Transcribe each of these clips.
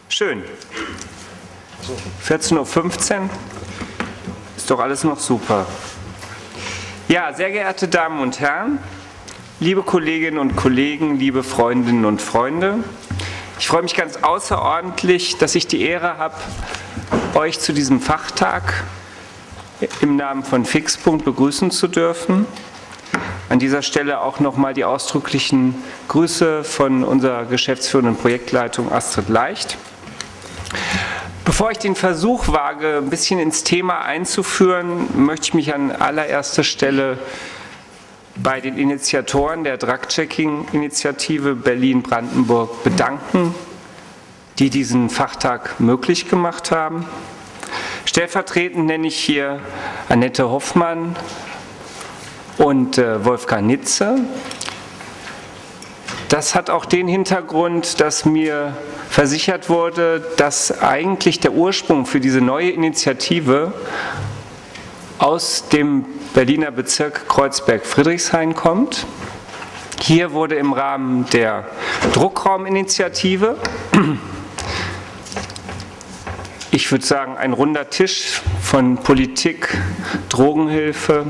Schön. 14:15 Uhr. Ist doch alles noch super. Ja, sehr geehrte Damen und Herren, liebe Kolleginnen und Kollegen, liebe Freundinnen und Freunde, ich freue mich ganz außerordentlich, dass ich die Ehre habe, euch zu diesem Fachtag im Namen von Fixpunkt begrüßen zu dürfen. An dieser Stelle auch nochmal die ausdrücklichen Grüße von unserer geschäftsführenden Projektleitung Astrid Leicht. Bevor ich den Versuch wage, ein bisschen ins Thema einzuführen, möchte ich mich an allererster Stelle bei den Initiatoren der Drug-Checking-Initiative Berlin-Brandenburg bedanken, die diesen Fachtag möglich gemacht haben. Stellvertretend nenne ich hier Annette Hoffmann und Wolfgang Nitze. Das hat auch den Hintergrund, dass mir versichert wurde, dass eigentlich der Ursprung für diese neue Initiative aus dem Berliner Bezirk Kreuzberg-Friedrichshain kommt. Hier wurde im Rahmen der Druckrauminitiative, ich würde sagen, ein runder Tisch von Politik, Drogenhilfe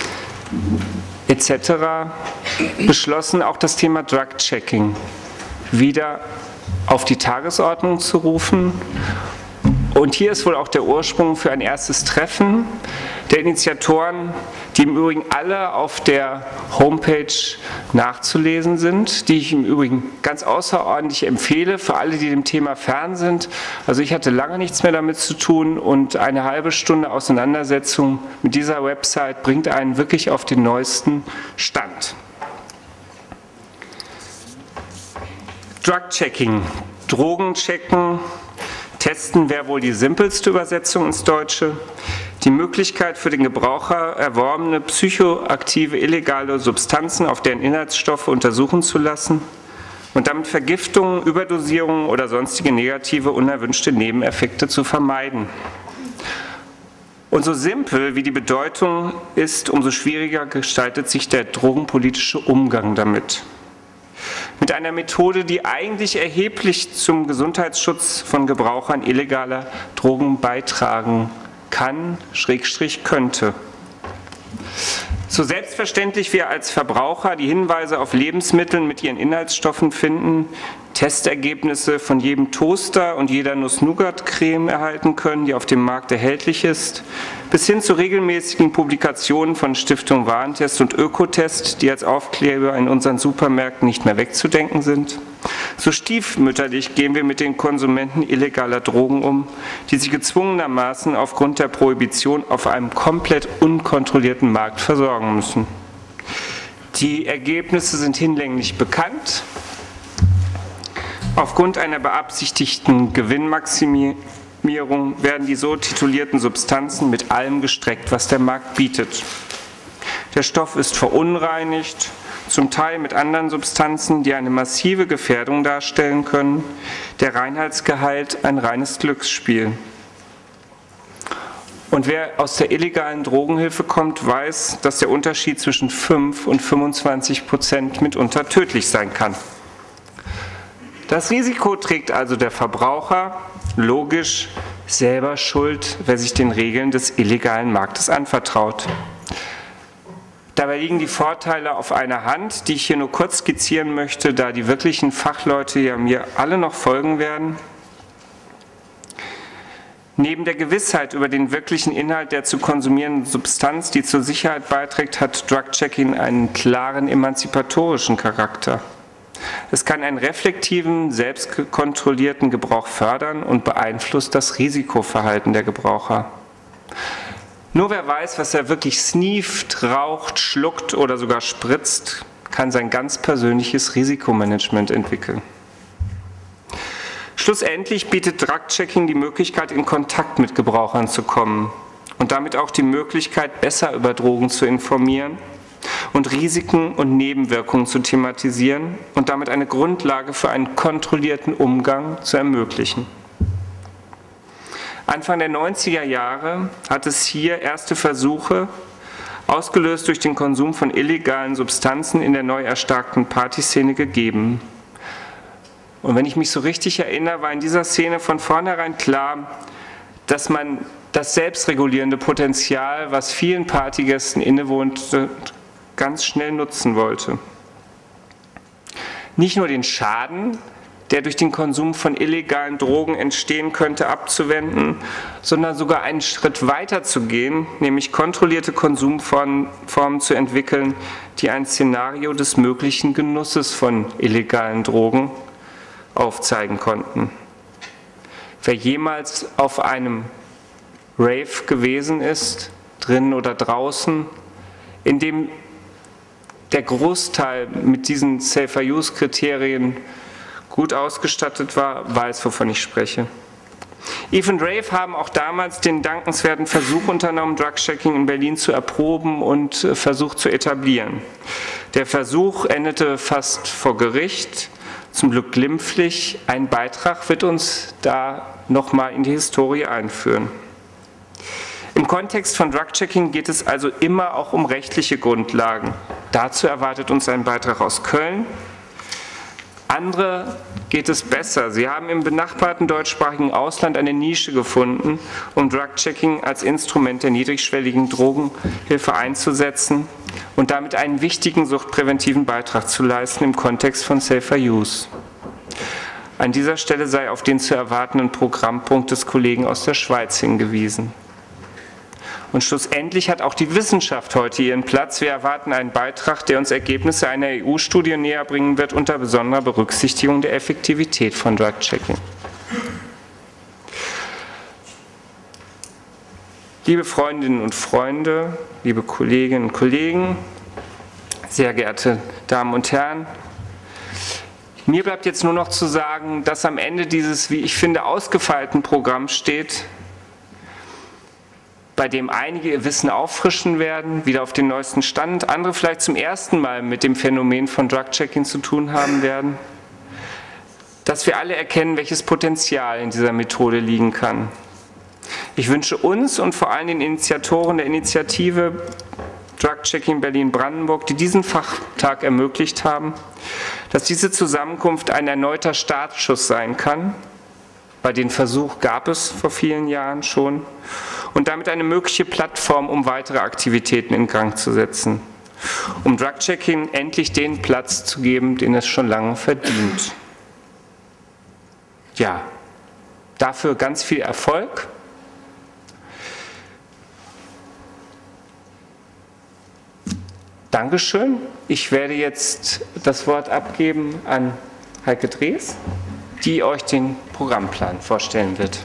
etc. beschlossen, auch das Thema Drug-Checking wieder auf die Tagesordnung zu rufen. Und hier ist wohl auch der Ursprung für ein erstes Treffen der Initiatoren, die im Übrigen alle auf der Homepage nachzulesen sind, die ich im Übrigen ganz außerordentlich empfehle für alle, die dem Thema fern sind. Also ich hatte lange nichts mehr damit zu tun und eine halbe Stunde Auseinandersetzung mit dieser Website bringt einen wirklich auf den neuesten Stand. Drug-Checking, Drogen checken, testen wäre wohl die simpelste Übersetzung ins Deutsche. Die Möglichkeit für den Gebraucher, erworbene psychoaktive illegale Substanzen auf deren Inhaltsstoffe untersuchen zu lassen und damit Vergiftungen, Überdosierungen oder sonstige negative, unerwünschte Nebeneffekte zu vermeiden. Und so simpel wie die Bedeutung ist, umso schwieriger gestaltet sich der drogenpolitische Umgang damit. Mit einer Methode, die eigentlich erheblich zum Gesundheitsschutz von Gebrauchern illegaler Drogen beitragen kann, / könnte. So selbstverständlich wir als Verbraucher die Hinweise auf Lebensmittel mit ihren Inhaltsstoffen finden, Testergebnisse von jedem Toaster und jeder Nuss-Nougat-Creme erhalten können, die auf dem Markt erhältlich ist, bis hin zu regelmäßigen Publikationen von Stiftung Warentest und Ökotest, die als Aufkleber in unseren Supermärkten nicht mehr wegzudenken sind. So stiefmütterlich gehen wir mit den Konsumenten illegaler Drogen um, die sich gezwungenermaßen aufgrund der Prohibition auf einem komplett unkontrollierten Markt versorgen müssen. Die Ergebnisse sind hinlänglich bekannt. Aufgrund einer beabsichtigten Gewinnmaximierung werden die so titulierten Substanzen mit allem gestreckt, was der Markt bietet. Der Stoff ist verunreinigt, zum Teil mit anderen Substanzen, die eine massive Gefährdung darstellen können. Der Reinheitsgehalt ein reines Glücksspiel. Und wer aus der illegalen Drogenhilfe kommt, weiß, dass der Unterschied zwischen 5 und 25% mitunter tödlich sein kann. Das Risiko trägt also der Verbraucher, logisch, selber schuld, wer sich den Regeln des illegalen Marktes anvertraut. Dabei liegen die Vorteile auf einer Hand, die ich hier nur kurz skizzieren möchte, da die wirklichen Fachleute ja mir alle noch folgen werden. Neben der Gewissheit über den wirklichen Inhalt der zu konsumierenden Substanz, die zur Sicherheit beiträgt, hat Drug-Checking einen klaren emanzipatorischen Charakter. Es kann einen reflektiven, selbstkontrollierten Gebrauch fördern und beeinflusst das Risikoverhalten der Gebraucher. Nur wer weiß, was er wirklich sneeft, raucht, schluckt oder sogar spritzt, kann sein ganz persönliches Risikomanagement entwickeln. Schlussendlich bietet Drug-Checking die Möglichkeit, in Kontakt mit Gebrauchern zu kommen und damit auch die Möglichkeit, besser über Drogen zu informieren und Risiken und Nebenwirkungen zu thematisieren und damit eine Grundlage für einen kontrollierten Umgang zu ermöglichen. Anfang der 90er Jahre hat es hier erste Versuche, ausgelöst durch den Konsum von illegalen Substanzen in der neu erstarkten Partyszene gegeben. Und wenn ich mich so richtig erinnere, war in dieser Szene von vornherein klar, dass man das selbstregulierende Potenzial, was vielen Partygästen innewohnte, ganz schnell nutzen wollte. Nicht nur den Schaden, der durch den Konsum von illegalen Drogen entstehen könnte, abzuwenden, sondern sogar einen Schritt weiter zu gehen, nämlich kontrollierte Konsumformen zu entwickeln, die ein Szenario des möglichen Genusses von illegalen Drogen aufzeigen konnten. Wer jemals auf einem Rave gewesen ist, drinnen oder draußen, in dem der Großteil mit diesen Safer-Use-Kriterien gut ausgestattet war, weiß, wovon ich spreche. Eve und Rave haben auch damals den dankenswerten Versuch unternommen, Drug-Checking in Berlin zu erproben und versucht zu etablieren. Der Versuch endete fast vor Gericht, zum Glück glimpflich. Ein Beitrag wird uns da nochmal in die Historie einführen. Im Kontext von Drug-Checking geht es also immer auch um rechtliche Grundlagen. Dazu erwartet uns ein Beitrag aus Köln. Andere geht es besser. Sie haben im benachbarten deutschsprachigen Ausland eine Nische gefunden, um Drug-Checking als Instrument der niedrigschwelligen Drogenhilfe einzusetzen und damit einen wichtigen suchtpräventiven Beitrag zu leisten im Kontext von Safer Use. An dieser Stelle sei auf den zu erwartenden Programmpunkt des Kollegen aus der Schweiz hingewiesen. Und schlussendlich hat auch die Wissenschaft heute ihren Platz. Wir erwarten einen Beitrag, der uns Ergebnisse einer EU-Studie näher bringen wird, unter besonderer Berücksichtigung der Effektivität von Drug-Checking. Liebe Freundinnen und Freunde, liebe Kolleginnen und Kollegen, sehr geehrte Damen und Herren, mir bleibt jetzt nur noch zu sagen, dass am Ende dieses, wie ich finde, ausgefeilten Programms steht, bei dem einige ihr Wissen auffrischen werden, wieder auf den neuesten Stand, andere vielleicht zum ersten Mal mit dem Phänomen von Drug-Checking zu tun haben werden, dass wir alle erkennen, welches Potenzial in dieser Methode liegen kann. Ich wünsche uns und vor allem den Initiatoren der Initiative Drug-Checking Berlin-Brandenburg, die diesen Fachtag ermöglicht haben, dass diese Zusammenkunft ein erneuter Startschuss sein kann. Bei den Versuch gab es vor vielen Jahren schon. Und damit eine mögliche Plattform, um weitere Aktivitäten in Gang zu setzen. Um Drug-Checking endlich den Platz zu geben, den es schon lange verdient. Ja, dafür ganz viel Erfolg. Dankeschön. Ich werde jetzt das Wort abgeben an Heike Drees, die euch den Programmplan vorstellen wird.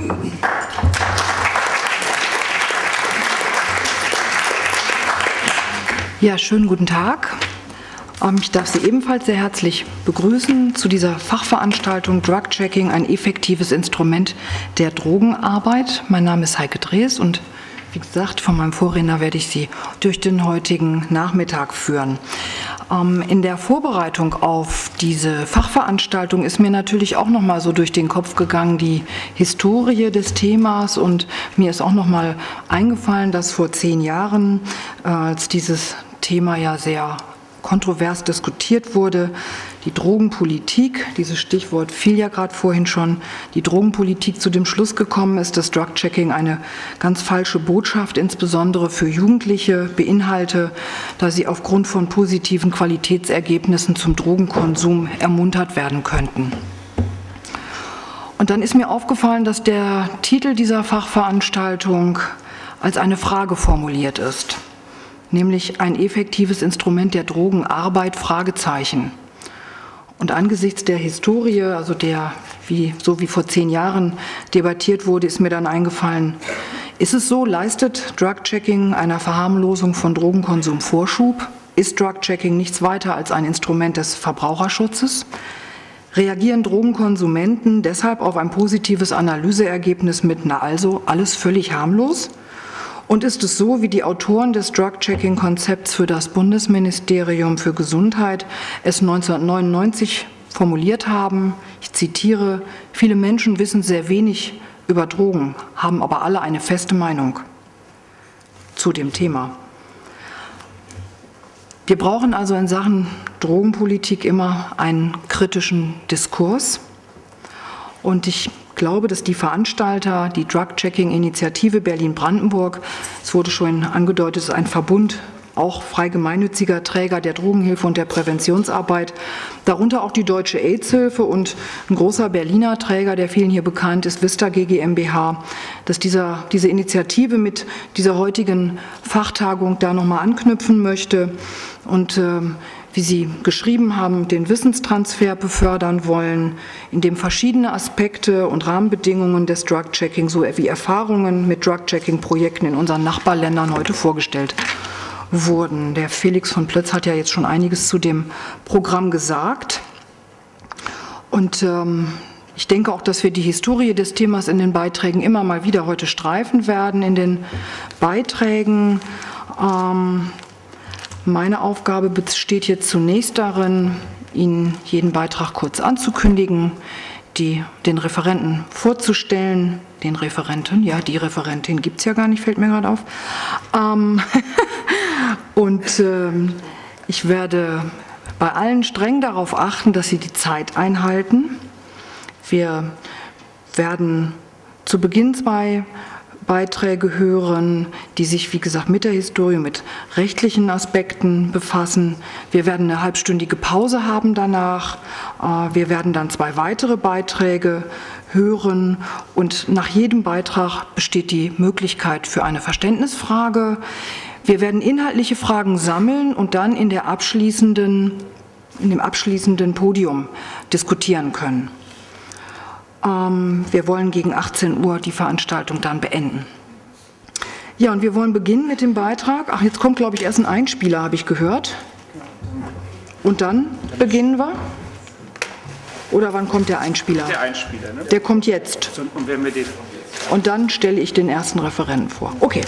Ja, schönen guten Tag. Ich darf Sie ebenfalls sehr herzlich begrüßen zu dieser Fachveranstaltung Drug-Checking, ein effektives Instrument der Drogenarbeit. Mein Name ist Heike Drees und wie gesagt, von meinem Vorredner werde ich Sie durch den heutigen Nachmittag führen. In der Vorbereitung auf diese Fachveranstaltung ist mir natürlich auch noch mal so durch den Kopf gegangen die Historie des Themas, und mir ist auch noch mal eingefallen, dass vor 10 Jahren, als dieses Thema ja sehr kontrovers diskutiert wurde, die Drogenpolitik, dieses Stichwort fiel ja gerade vorhin schon, die Drogenpolitik zu dem Schluss gekommen ist, dass Drug-Checking eine ganz falsche Botschaft, insbesondere für Jugendliche, beinhalte, da sie aufgrund von positiven Qualitätsergebnissen zum Drogenkonsum ermuntert werden könnten. Und dann ist mir aufgefallen, dass der Titel dieser Fachveranstaltung als eine Frage formuliert ist, nämlich ein effektives Instrument der Drogenarbeit, Fragezeichen. Und angesichts der Historie, also so wie vor 10 Jahren debattiert wurde, ist mir dann eingefallen, ist es so, leistet Drug-Checking einer Verharmlosung von Drogenkonsum Vorschub? Ist Drug-Checking nichts weiter als ein Instrument des Verbraucherschutzes? Reagieren Drogenkonsumenten deshalb auf ein positives Analyseergebnis mit, na also, alles völlig harmlos? Und ist es so, wie die Autoren des Drug-Checking-Konzepts für das Bundesministerium für Gesundheit es 1999 formuliert haben? Ich zitiere: Viele Menschen wissen sehr wenig über Drogen, haben aber alle eine feste Meinung zu dem Thema. Wir brauchen also in Sachen Drogenpolitik immer einen kritischen Diskurs. Und ich glaube, dass die Veranstalter, die Drug-Checking-Initiative Berlin-Brandenburg, es wurde schon angedeutet, es ist ein Verbund auch frei gemeinnütziger Träger der Drogenhilfe und der Präventionsarbeit, darunter auch die Deutsche AIDS-Hilfe und ein großer Berliner Träger, der vielen hier bekannt ist, Vista GmbH, dass diese Initiative mit dieser heutigen Fachtagung da nochmal anknüpfen möchte und wie Sie geschrieben haben, den Wissenstransfer befördern wollen, in dem verschiedene Aspekte und Rahmenbedingungen des Drug-Checking sowie Erfahrungen mit Drug-Checking-Projekten in unseren Nachbarländern heute vorgestellt wurden. Der Felix von Plötz hat ja jetzt schon einiges zu dem Programm gesagt. Und ich denke auch, dass wir die Historie des Themas in den Beiträgen immer mal wieder heute streifen werden. In den Beiträgen meine Aufgabe besteht jetzt zunächst darin, Ihnen jeden Beitrag kurz anzukündigen, den Referenten vorzustellen, den Referenten, ja, die Referentin gibt es ja gar nicht, fällt mir gerade auf. Ich werde bei allen streng darauf achten, dass Sie die Zeit einhalten. Wir werden zu Beginn 2 Beiträge hören, die sich, wie gesagt, mit der Historie, mit rechtlichen Aspekten befassen. Wir werden eine halbstündige Pause haben danach. Wir werden dann 2 weitere Beiträge hören und nach jedem Beitrag besteht die Möglichkeit für eine Verständnisfrage. Wir werden inhaltliche Fragen sammeln und dann in dem abschließenden Podium diskutieren können. Wir wollen gegen 18 Uhr die Veranstaltung dann beenden. Ja, und wir wollen beginnen mit dem Beitrag. Ach, jetzt kommt, glaube ich, erst ein Einspieler, habe ich gehört. Und dann beginnen wir? Oder wann kommt der Einspieler? Der Einspieler, ne? Der kommt jetzt. Und wenn wir den... Und dann stelle ich den ersten Referenten vor. Okay.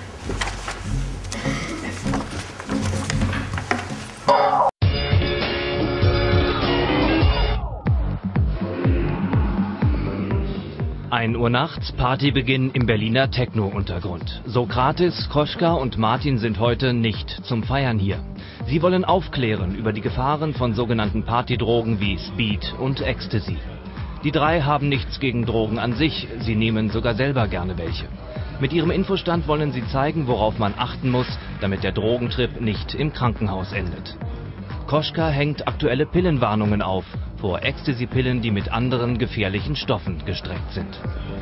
Uhr nachts, Partybeginn im Berliner Techno-Untergrund. Sokrates, Koschka und Martin sind heute nicht zum Feiern hier. Sie wollen aufklären über die Gefahren von sogenannten Partydrogen wie Speed und Ecstasy. Die 3 haben nichts gegen Drogen an sich, sie nehmen sogar selber gerne welche. Mit ihrem Infostand wollen sie zeigen, worauf man achten muss, damit der Drogentrip nicht im Krankenhaus endet. Koschka hängt aktuelle Pillenwarnungen auf, vor Ecstasy-Pillen, die mit anderen gefährlichen Stoffen gestreckt sind.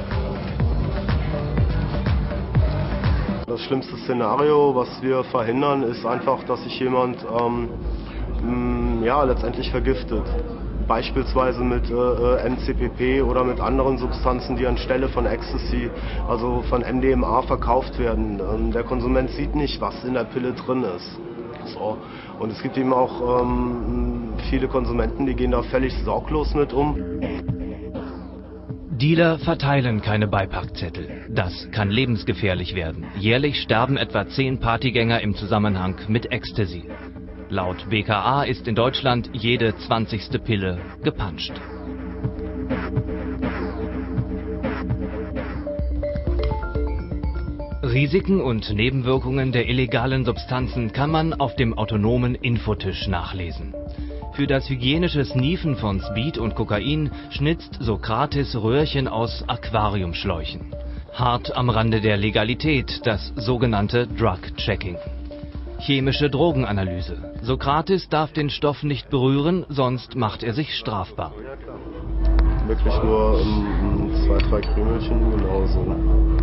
Das schlimmste Szenario, was wir verhindern, ist einfach, dass sich jemand letztendlich vergiftet. Beispielsweise mit MCPP oder mit anderen Substanzen, die anstelle von Ecstasy, also von MDMA verkauft werden. Der Konsument sieht nicht, was in der Pille drin ist. So. Und es gibt eben auch viele Konsumenten, die gehen da völlig sorglos mit um. Dealer verteilen keine Beipackzettel. Das kann lebensgefährlich werden. Jährlich sterben etwa 10 Partygänger im Zusammenhang mit Ecstasy. Laut BKA ist in Deutschland jede 20. Pille gepanscht. Risiken und Nebenwirkungen der illegalen Substanzen kann man auf dem autonomen Infotisch nachlesen. Für das hygienische Sniefen von Speed und Kokain schnitzt Sokrates Röhrchen aus Aquariumschläuchen. Hart am Rande der Legalität, das sogenannte Drug-Checking. Chemische Drogenanalyse. Sokrates darf den Stoff nicht berühren, sonst macht er sich strafbar. Wirklich nur 2, 3 Krümelchen, genauso.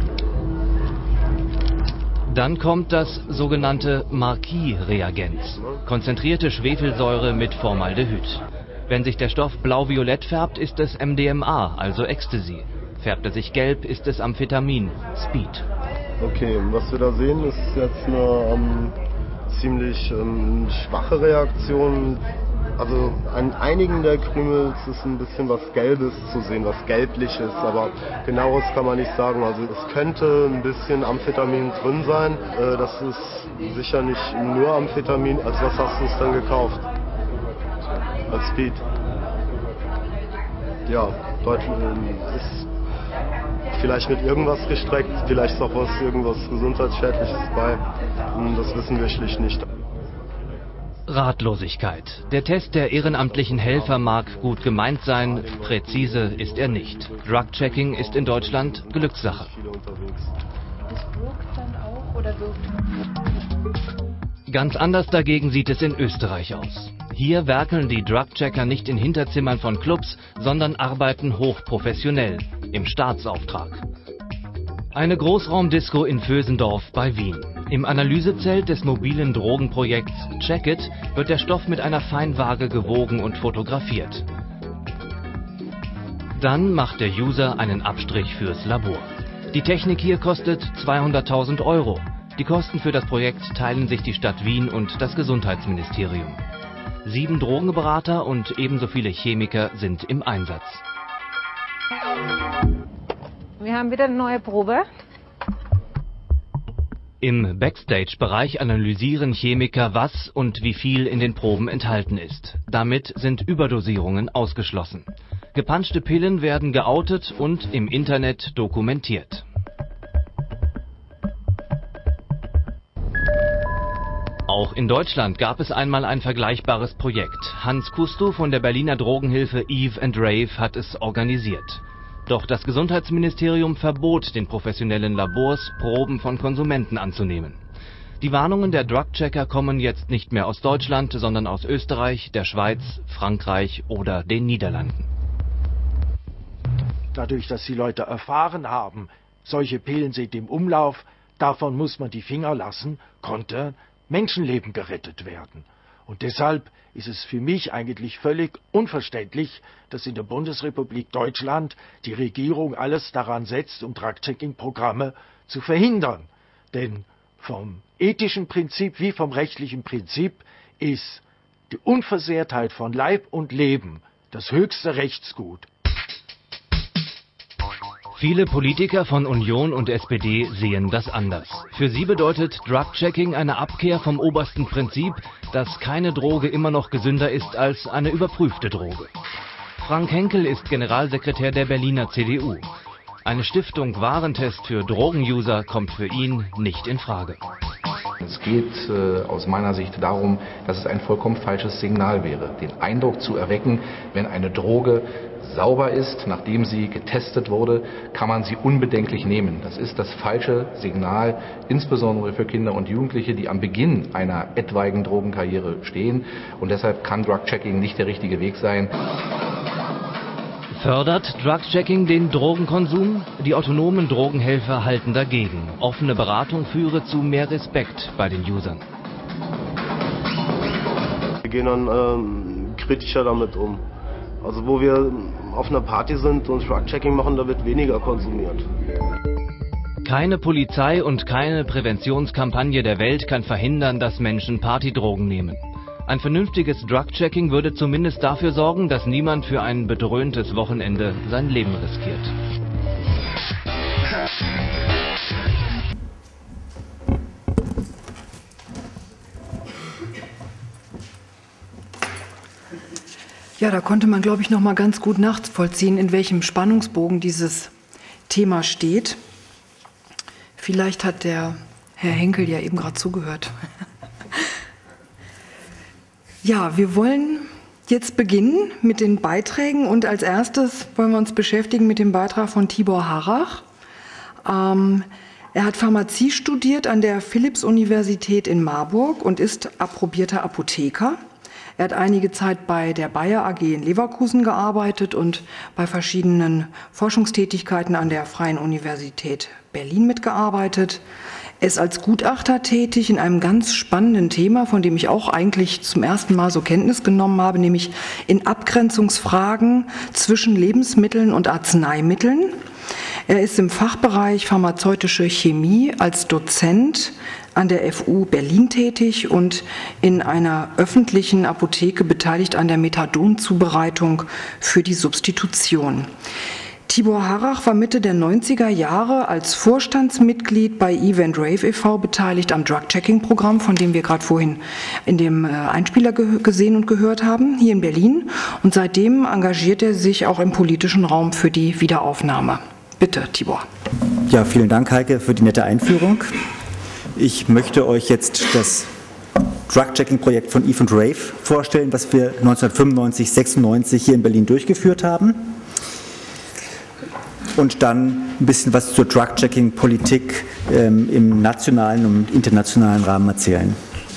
Dann kommt das sogenannte Marquis-Reagenz. Konzentrierte Schwefelsäure mit Formaldehyd. Wenn sich der Stoff blau-violett färbt, ist es MDMA, also Ecstasy. Färbt er sich gelb, ist es Amphetamin, Speed. Okay, was wir da sehen, ist jetzt eine ziemlich schwache Reaktion. Also an einigen der Krümels ist ein bisschen was Gelbes zu sehen, was Gelbliches, aber genaueres kann man nicht sagen. Also es könnte ein bisschen Amphetamin drin sein. Das ist sicher nicht nur Amphetamin. Als was hast du es dann gekauft? Als Speed? Ja, deutlich ist vielleicht mit irgendwas gestreckt, vielleicht ist auch irgendwas Gesundheitsschädliches bei. Das wissen wir schlicht nicht. Ratlosigkeit. Der Test der ehrenamtlichen Helfer mag gut gemeint sein, präzise ist er nicht. Drug-Checking ist in Deutschland Glückssache. Das wirkt dann auch oder wirkt? Ganz anders dagegen sieht es in Österreich aus. Hier werkeln die Drug-Checker nicht in Hinterzimmern von Clubs, sondern arbeiten hochprofessionell, im Staatsauftrag. Eine Großraumdisco in Vösendorf bei Wien. Im Analysezelt des mobilen Drogenprojekts Check It wird der Stoff mit einer Feinwaage gewogen und fotografiert. Dann macht der User einen Abstrich fürs Labor. Die Technik hier kostet 200.000 €. Die Kosten für das Projekt teilen sich die Stadt Wien und das Gesundheitsministerium. 7 Drogenberater und ebenso viele Chemiker sind im Einsatz. Wir haben wieder eine neue Probe. Im Backstage-Bereich analysieren Chemiker, was und wie viel in den Proben enthalten ist. Damit sind Überdosierungen ausgeschlossen. Gepanschte Pillen werden geoutet und im Internet dokumentiert. Auch in Deutschland gab es einmal ein vergleichbares Projekt. Hans Kusto von der Berliner Drogenhilfe Eve and Rave hat es organisiert. Doch das Gesundheitsministerium verbot den professionellen Labors, Proben von Konsumenten anzunehmen. Die Warnungen der Drug-Checker kommen jetzt nicht mehr aus Deutschland, sondern aus Österreich, der Schweiz, Frankreich oder den Niederlanden. Dadurch, dass die Leute erfahren haben, solche Pillen sind im Umlauf, davon muss man die Finger lassen, konnte Menschenleben gerettet werden. Und deshalb ist es für mich eigentlich völlig unverständlich, dass in der Bundesrepublik Deutschland die Regierung alles daran setzt, um Drug-Checking-Programme zu verhindern. Denn vom ethischen Prinzip wie vom rechtlichen Prinzip ist die Unversehrtheit von Leib und Leben das höchste Rechtsgut. Viele Politiker von Union und SPD sehen das anders. Für sie bedeutet Drug-Checking eine Abkehr vom obersten Prinzip, dass keine Droge immer noch gesünder ist als eine überprüfte Droge. Frank Henkel ist Generalsekretär der Berliner CDU. Eine Stiftung Warentest für Drogenuser kommt für ihn nicht in Frage. Es geht aus meiner Sicht darum, dass es ein vollkommen falsches Signal wäre, den Eindruck zu erwecken, wenn eine Droge sauber ist, nachdem sie getestet wurde, kann man sie unbedenklich nehmen. Das ist das falsche Signal, insbesondere für Kinder und Jugendliche, die am Beginn einer etwaigen Drogenkarriere stehen. Und deshalb kann Drug-Checking nicht der richtige Weg sein. Fördert Drug-Checking den Drogenkonsum? Die autonomen Drogenhelfer halten dagegen. Offene Beratung führe zu mehr Respekt bei den Usern. Wir gehen dann kritischer damit um. Also wo wir auf einer Party sind und Drug-Checking machen, da wird weniger konsumiert. Keine Polizei und keine Präventionskampagne der Welt kann verhindern, dass Menschen Partydrogen nehmen. Ein vernünftiges Drug-Checking würde zumindest dafür sorgen, dass niemand für ein bedröhntes Wochenende sein Leben riskiert. Ja, da konnte man, glaube ich, noch mal ganz gut nachvollziehen, in welchem Spannungsbogen dieses Thema steht. Vielleicht hat der Herr Henkel ja eben gerade zugehört. Ja, wir wollen jetzt beginnen mit den Beiträgen und als erstes wollen wir uns beschäftigen mit dem Beitrag von Tibor Harrach. Er hat Pharmazie studiert an der Philipps-Universität in Marburg und ist approbierter Apotheker. Er hat einige Zeit bei der Bayer AG in Leverkusen gearbeitet und bei verschiedenen Forschungstätigkeiten an der Freien Universität Berlin mitgearbeitet. Er ist als Gutachter tätig in einem ganz spannenden Thema, von dem ich auch eigentlich zum ersten Mal so Kenntnis genommen habe, nämlich in Abgrenzungsfragen zwischen Lebensmitteln und Arzneimitteln. Er ist im Fachbereich pharmazeutische Chemie als Dozent an der FU Berlin tätig und in einer öffentlichen Apotheke beteiligt an der Methadonzubereitung für die Substitution. Tibor Harrach war Mitte der 90er Jahre als Vorstandsmitglied bei Eve and Rave e.V. beteiligt am Drug-Checking-Programm, von dem wir gerade vorhin in dem Einspieler gesehen und gehört haben, hier in Berlin. Und seitdem engagiert er sich auch im politischen Raum für die Wiederaufnahme. Bitte, Tibor. Ja, vielen Dank, Heike, für die nette Einführung. Ich möchte euch jetzt das Drug-Checking-Projekt von Eve und Rave vorstellen, was wir 1995, 96 hier in Berlin durchgeführt haben. Und dann ein bisschen was zur Drug-Checking-Politik im nationalen und internationalen Rahmen erzählen.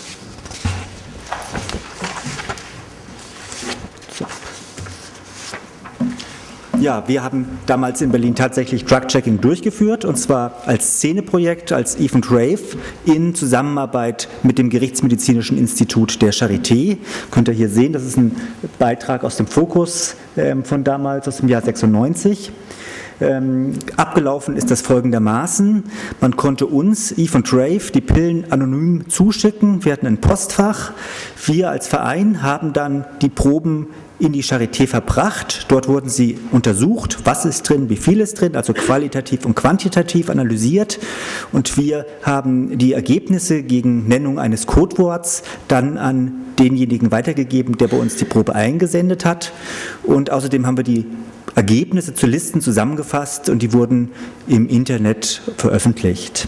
Ja, wir haben damals in Berlin tatsächlich Drug-Checking durchgeführt, und zwar als Szeneprojekt, als Eve und Rave, in Zusammenarbeit mit dem Gerichtsmedizinischen Institut der Charité. Könnt ihr hier sehen, das ist ein Beitrag aus dem Fokus von damals, aus dem Jahr 96. Abgelaufen ist das folgendermaßen: Man konnte uns, Eve und Rave, die Pillen anonym zuschicken. Wir hatten ein Postfach. Wir als Verein haben dann die Proben in die Charité verbracht. Dort wurden sie untersucht, was ist drin, wie viel ist drin, also qualitativ und quantitativ analysiert. Und wir haben die Ergebnisse gegen Nennung eines Codeworts dann an denjenigen weitergegeben, der bei uns die Probe eingesendet hat. Und außerdem haben wir die Ergebnisse zu Listen zusammengefasst und die wurden im Internet veröffentlicht.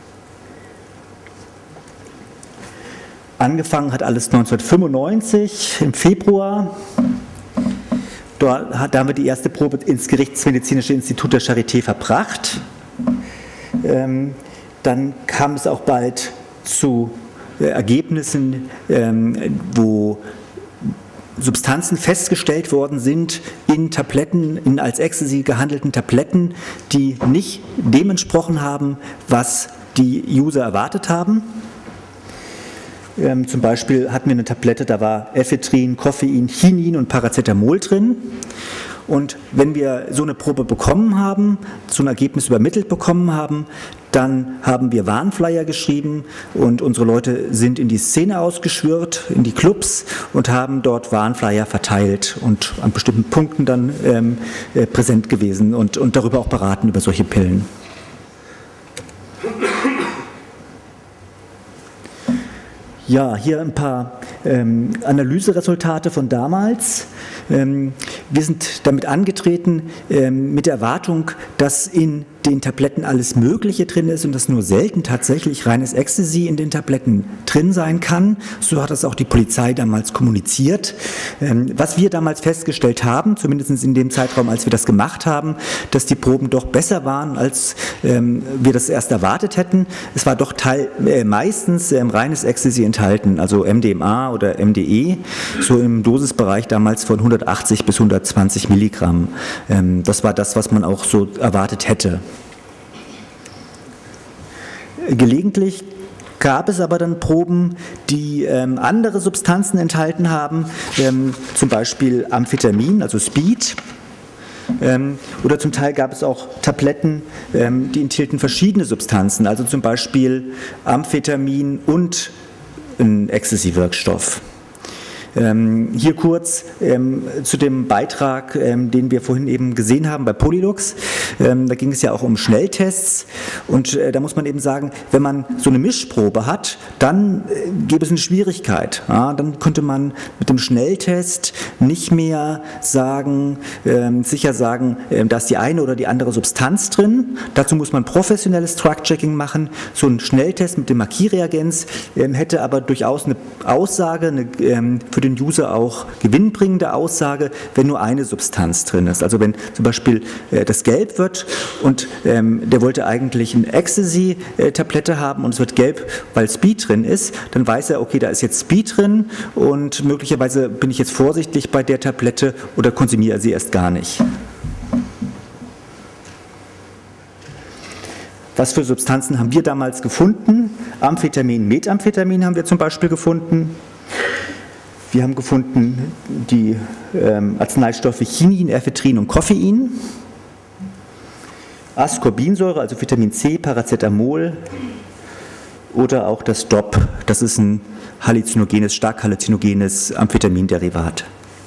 Angefangen hat alles 1995 im Februar. Da haben wir die erste Probe ins Gerichtsmedizinische Institut der Charité verbracht. Dann kam es auch bald zu Ergebnissen, wo Substanzen festgestellt worden sind in Tabletten, in als Ecstasy gehandelten Tabletten, die nicht dem entsprochen haben, was die User erwartet haben. Zum Beispiel hatten wir eine Tablette, da war Ephedrin, Koffein, Chinin und Paracetamol drin. Und wenn wir so eine Probe bekommen haben, so ein Ergebnis übermittelt bekommen haben, dann haben wir Warnflyer geschrieben und unsere Leute sind in die Szene ausgeschwirrt, in die Clubs und haben dort Warnflyer verteilt und an bestimmten Punkten dann präsent gewesen und darüber auch beraten über solche Pillen. Ja, hier ein paar Analyseresultate von damals. Wir sind damit angetreten mit der Erwartung, dass in den Tabletten alles Mögliche drin ist und dass nur selten tatsächlich reines Ecstasy in den Tabletten drin sein kann. So hat das auch die Polizei damals kommuniziert. Was wir damals festgestellt haben, zumindest in dem Zeitraum, als wir das gemacht haben, dass die Proben doch besser waren, als wir das erst erwartet hätten. Es war doch meistens reines Ecstasy enthalten, also MDMA oder MDE, so im Dosisbereich damals von 180 bis 120 Milligramm. Das war das, was man auch so erwartet hätte. Gelegentlich gab es aber dann Proben, die andere Substanzen enthalten haben, zum Beispiel Amphetamin, also Speed. Oder zum Teil gab es auch Tabletten, die enthielten verschiedene Substanzen, also zum Beispiel Amphetamin und ein Ecstasy-Wirkstoff. Hier kurz zu dem Beitrag, den wir vorhin eben gesehen haben bei Polylux. Da ging es ja auch um Schnelltests und da muss man eben sagen, wenn man so eine Mischprobe hat, dann gäbe es eine Schwierigkeit. Ja, dann könnte man mit dem Schnelltest nicht mehr sagen, sicher sagen, da ist die eine oder die andere Substanz drin. Dazu muss man professionelles Drug-Checking machen. So ein Schnelltest mit dem Markierreagenz hätte aber durchaus eine Aussage, für den User auch gewinnbringende Aussage, wenn nur eine Substanz drin ist. Also wenn zum Beispiel das gelb wird und der wollte eigentlich eine Ecstasy-Tablette haben und es wird gelb, weil Speed drin ist, dann weiß er, okay, da ist jetzt Speed drin und möglicherweise bin ich jetzt vorsichtig bei der Tablette oder konsumiere sie erst gar nicht. Was für Substanzen haben wir damals gefunden? Amphetamin, Methamphetamin haben wir zum Beispiel gefunden. Wir haben gefunden die Arzneistoffe Chinin, Ephedrin und Koffein, Ascorbinsäure, also Vitamin C, Paracetamol oder auch das DOP, das ist ein halluzinogenes, stark halluzinogenes Amphetaminderivat.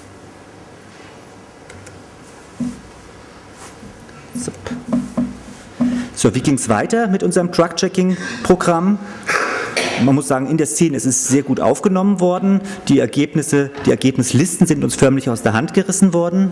So, wie ging es weiter mit unserem Drug-Checking-Programm? Man muss sagen, in der Szene ist es sehr gut aufgenommen worden. Die Ergebnislisten sind uns förmlich aus der Hand gerissen worden.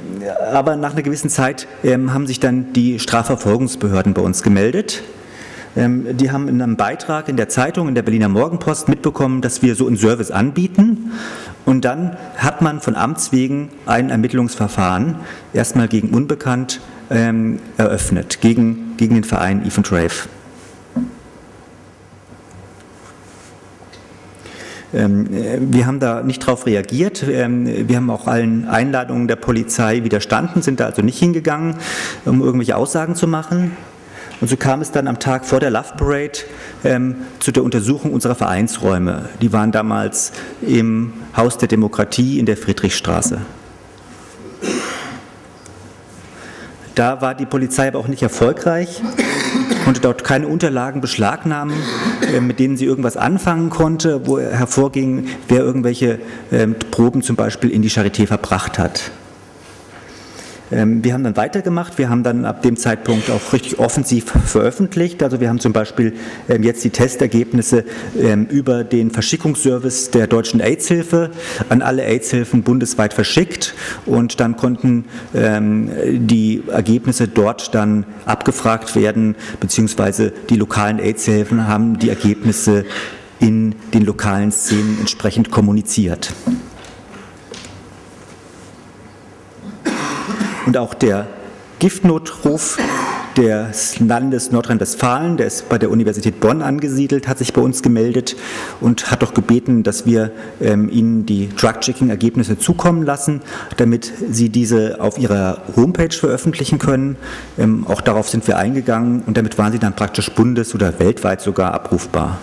Aber nach einer gewissen Zeit haben sich dann die Strafverfolgungsbehörden bei uns gemeldet. Die haben in einem Beitrag in der Zeitung, in der Berliner Morgenpost mitbekommen, dass wir so einen Service anbieten. Und dann hat man von Amts wegen ein Ermittlungsverfahren erstmal gegen Unbekannt eröffnet, gegen den Verein Eve and Rave. Wir haben da nicht darauf reagiert. Wir haben auch allen Einladungen der Polizei widerstanden, sind da also nicht hingegangen, um irgendwelche Aussagen zu machen. Und so kam es dann am Tag vor der Love Parade zu der Untersuchung unserer Vereinsräume. Die waren damals im Haus der Demokratie in der Friedrichstraße. Da war die Polizei aber auch nicht erfolgreich, konnte dort keine Unterlagen beschlagnahmen, mit denen sie irgendwas anfangen konnte, wo hervorging, wer irgendwelche Proben zum Beispiel in die Charité verbracht hat. Wir haben dann weitergemacht, wir haben dann ab dem Zeitpunkt auch richtig offensiv veröffentlicht. Also wir haben zum Beispiel jetzt die Testergebnisse über den Verschickungsservice der Deutschen AIDS-Hilfe an alle AIDS-Hilfen bundesweit verschickt und dann konnten die Ergebnisse dort dann abgefragt werden, beziehungsweise die lokalen AIDS-Hilfen haben die Ergebnisse in den lokalen Szenen entsprechend kommuniziert. Und auch der Giftnotruf des Landes Nordrhein-Westfalen, der ist bei der Universität Bonn angesiedelt, hat sich bei uns gemeldet und hat doch gebeten, dass wir ihnen die Drug-Checking-Ergebnisse zukommen lassen, damit sie diese auf ihrer Homepage veröffentlichen können. Auch darauf sind wir eingegangen und damit waren sie dann praktisch bundes- oder weltweit sogar abrufbar.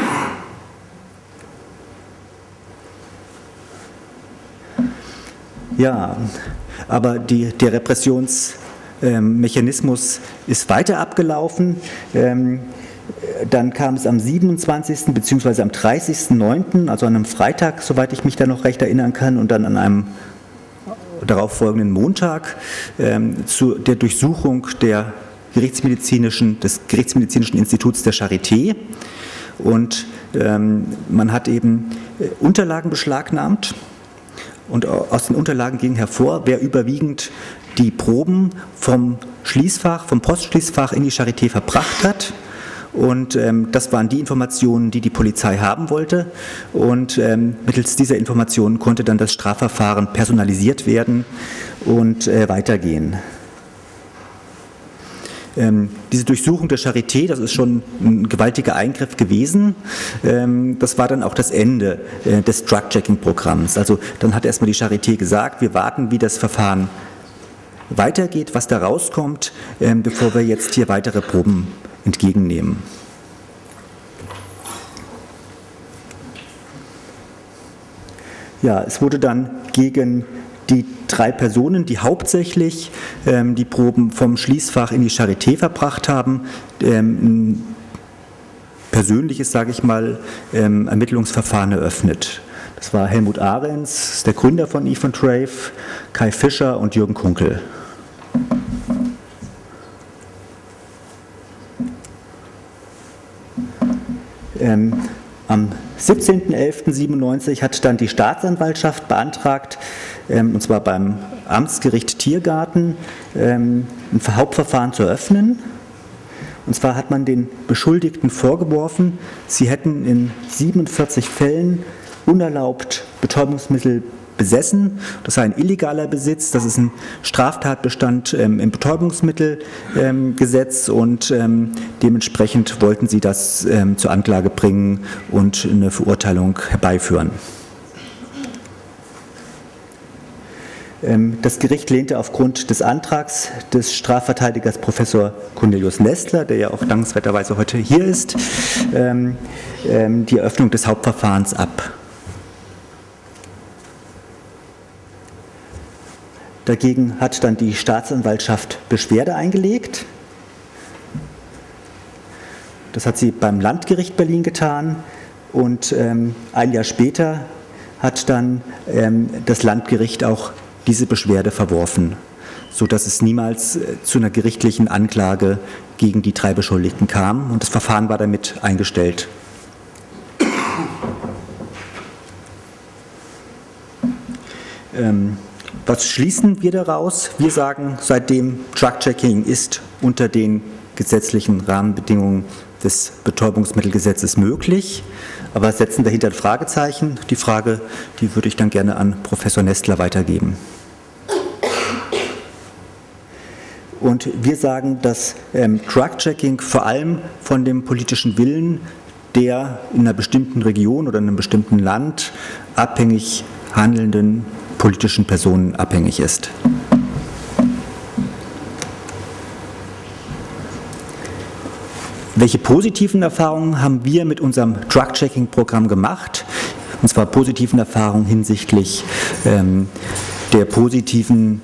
Ja, aber der Repressionsmechanismus ist weiter abgelaufen. Dann kam es am 27. bzw. am 30.09., also an einem Freitag, soweit ich mich da noch recht erinnern kann, und dann an einem darauffolgenden Montag zu der Durchsuchung des Gerichtsmedizinischen Instituts der Charité. Und man hat eben Unterlagen beschlagnahmt. Und aus den Unterlagen ging hervor, wer überwiegend die Proben vom Postschließfach in die Charité verbracht hat. Und das waren die Informationen, die die Polizei haben wollte. Und mittels dieser Informationen konnte dann das Strafverfahren personalisiert werden und weitergehen. Diese Durchsuchung der Charité, das ist schon ein gewaltiger Eingriff gewesen. Das war dann auch das Ende des Drug-Checking-Programms. Also dann hat erstmal die Charité gesagt, wir warten, wie das Verfahren weitergeht, was da rauskommt, bevor wir jetzt hier weitere Proben entgegennehmen. Ja, es wurde dann gegen die 3 Personen, die hauptsächlich die Proben vom Schließfach in die Charité verbracht haben, ein persönliches, sage ich mal, Ermittlungsverfahren eröffnet. Das war Helmut Ahrens, der Gründer von Eve and Rave, Kai Fischer und Jürgen Kunkel. Am 17.11.97 hat dann die Staatsanwaltschaft beantragt, und zwar beim Amtsgericht Tiergarten, ein Hauptverfahren zu eröffnen. Und zwar hat man den Beschuldigten vorgeworfen, sie hätten in 47 Fällen unerlaubt Betäubungsmittel besessen. Das sei ein illegaler Besitz, das ist ein Straftatbestand im Betäubungsmittelgesetz und dementsprechend wollten sie das zur Anklage bringen und eine Verurteilung herbeiführen. Das Gericht lehnte aufgrund des Antrags des Strafverteidigers Professor Cornelius Nestler, der ja auch dankenswerterweise heute hier ist, die Eröffnung des Hauptverfahrens ab. Dagegen hat dann die Staatsanwaltschaft Beschwerde eingelegt. Das hat sie beim Landgericht Berlin getan und ein Jahr später hat dann das Landgericht auch diese Beschwerde verworfen, sodass es niemals zu einer gerichtlichen Anklage gegen die 3 Beschuldigten kam und das Verfahren war damit eingestellt. Was schließen wir daraus? Wir sagen, seitdem Drug-Checking ist unter den gesetzlichen Rahmenbedingungen des Betäubungsmittelgesetzes möglich, aber setzen dahinter ein Fragezeichen. Die Frage, die würde ich dann gerne an Professor Nestler weitergeben. Und wir sagen, dass Drug-Checking vor allem von dem politischen Willen der in einer bestimmten Region oder in einem bestimmten Land abhängig handelnden politischen Personen abhängig ist. Welche positiven Erfahrungen haben wir mit unserem Drug-Checking-Programm gemacht? Und zwar positiven Erfahrungen hinsichtlich des positiven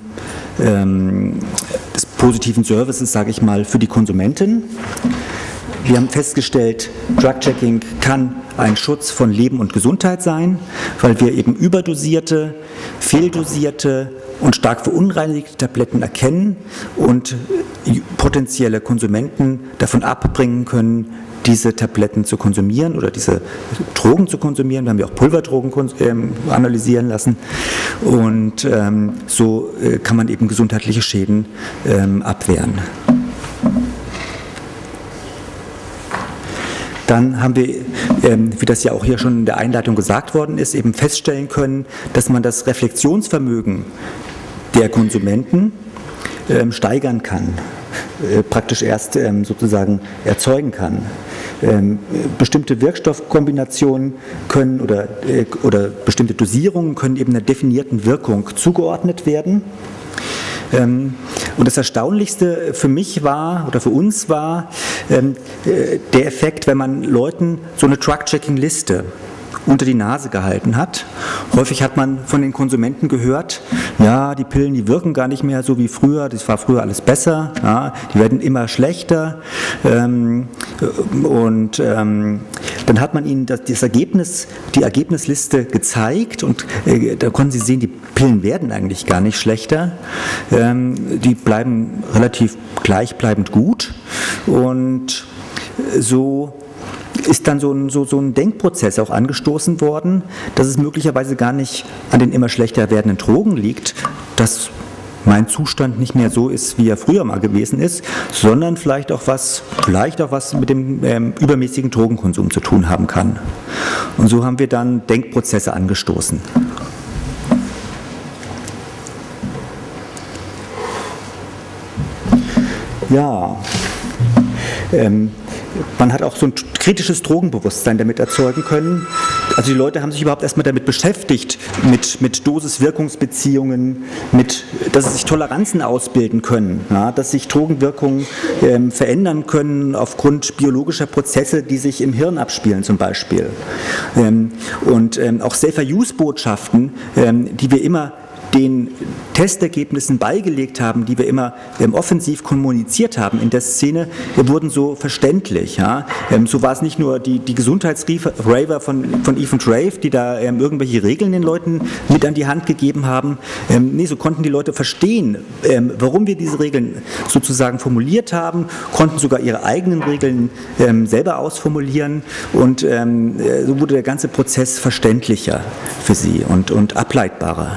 Services, sage ich mal, für die Konsumenten. Wir haben festgestellt, Drug-Checking kann ein Schutz von Leben und Gesundheit sein, weil wir eben überdosierte, fehldosierte und stark verunreinigte Tabletten erkennen und potenzielle Konsumenten davon abbringen können, diese Tabletten zu konsumieren oder diese Drogen zu konsumieren. Wir haben ja auch Pulverdrogen analysieren lassen und so kann man eben gesundheitliche Schäden abwehren. Dann haben wir, wie das ja auch hier schon in der Einleitung gesagt worden ist, eben feststellen können, dass man das Reflexionsvermögen der Konsumenten steigern kann, praktisch erst sozusagen erzeugen kann. Bestimmte Wirkstoffkombinationen können oder bestimmte Dosierungen können eben einer definierten Wirkung zugeordnet werden. Und das Erstaunlichste für mich war, oder für uns war, der Effekt, wenn man Leuten so eine Drug-Checking-Liste unter die Nase gehalten hat. Häufig hat man von den Konsumenten gehört, ja, die Pillen, die wirken gar nicht mehr so wie früher, das war früher alles besser, ja, die werden immer schlechter. Dann hat man ihnen das Ergebnis, die Ergebnisliste gezeigt und da konnten sie sehen, die Pillen werden eigentlich gar nicht schlechter, die bleiben relativ gleichbleibend gut und so ist dann so ein Denkprozess auch angestoßen worden, dass es möglicherweise gar nicht an den immer schlechter werdenden Drogen liegt, dass mein Zustand nicht mehr so ist, wie er früher mal gewesen ist, sondern vielleicht auch was mit dem übermäßigen Drogenkonsum zu tun haben kann. Und so haben wir dann Denkprozesse angestoßen. Ja, man hat auch so ein kritisches Drogenbewusstsein damit erzeugen können. Also die Leute haben sich überhaupt erstmal damit beschäftigt, mit Dosis-Wirkungsbeziehungen, dass sich Toleranzen ausbilden können, ja, dass sich Drogenwirkungen verändern können aufgrund biologischer Prozesse, die sich im Hirn abspielen zum Beispiel. Und auch Safer-Use-Botschaften, die wir immer den Testergebnissen beigelegt haben, die wir immer offensiv kommuniziert haben in der Szene, wurden so verständlich. Ja. So war es nicht nur die Gesundheitsraver von Eve und Rave, die da irgendwelche Regeln den Leuten mit an die Hand gegeben haben. Nee, so konnten die Leute verstehen, warum wir diese Regeln sozusagen formuliert haben, konnten sogar ihre eigenen Regeln selber ausformulieren und so wurde der ganze Prozess verständlicher für sie und ableitbarer.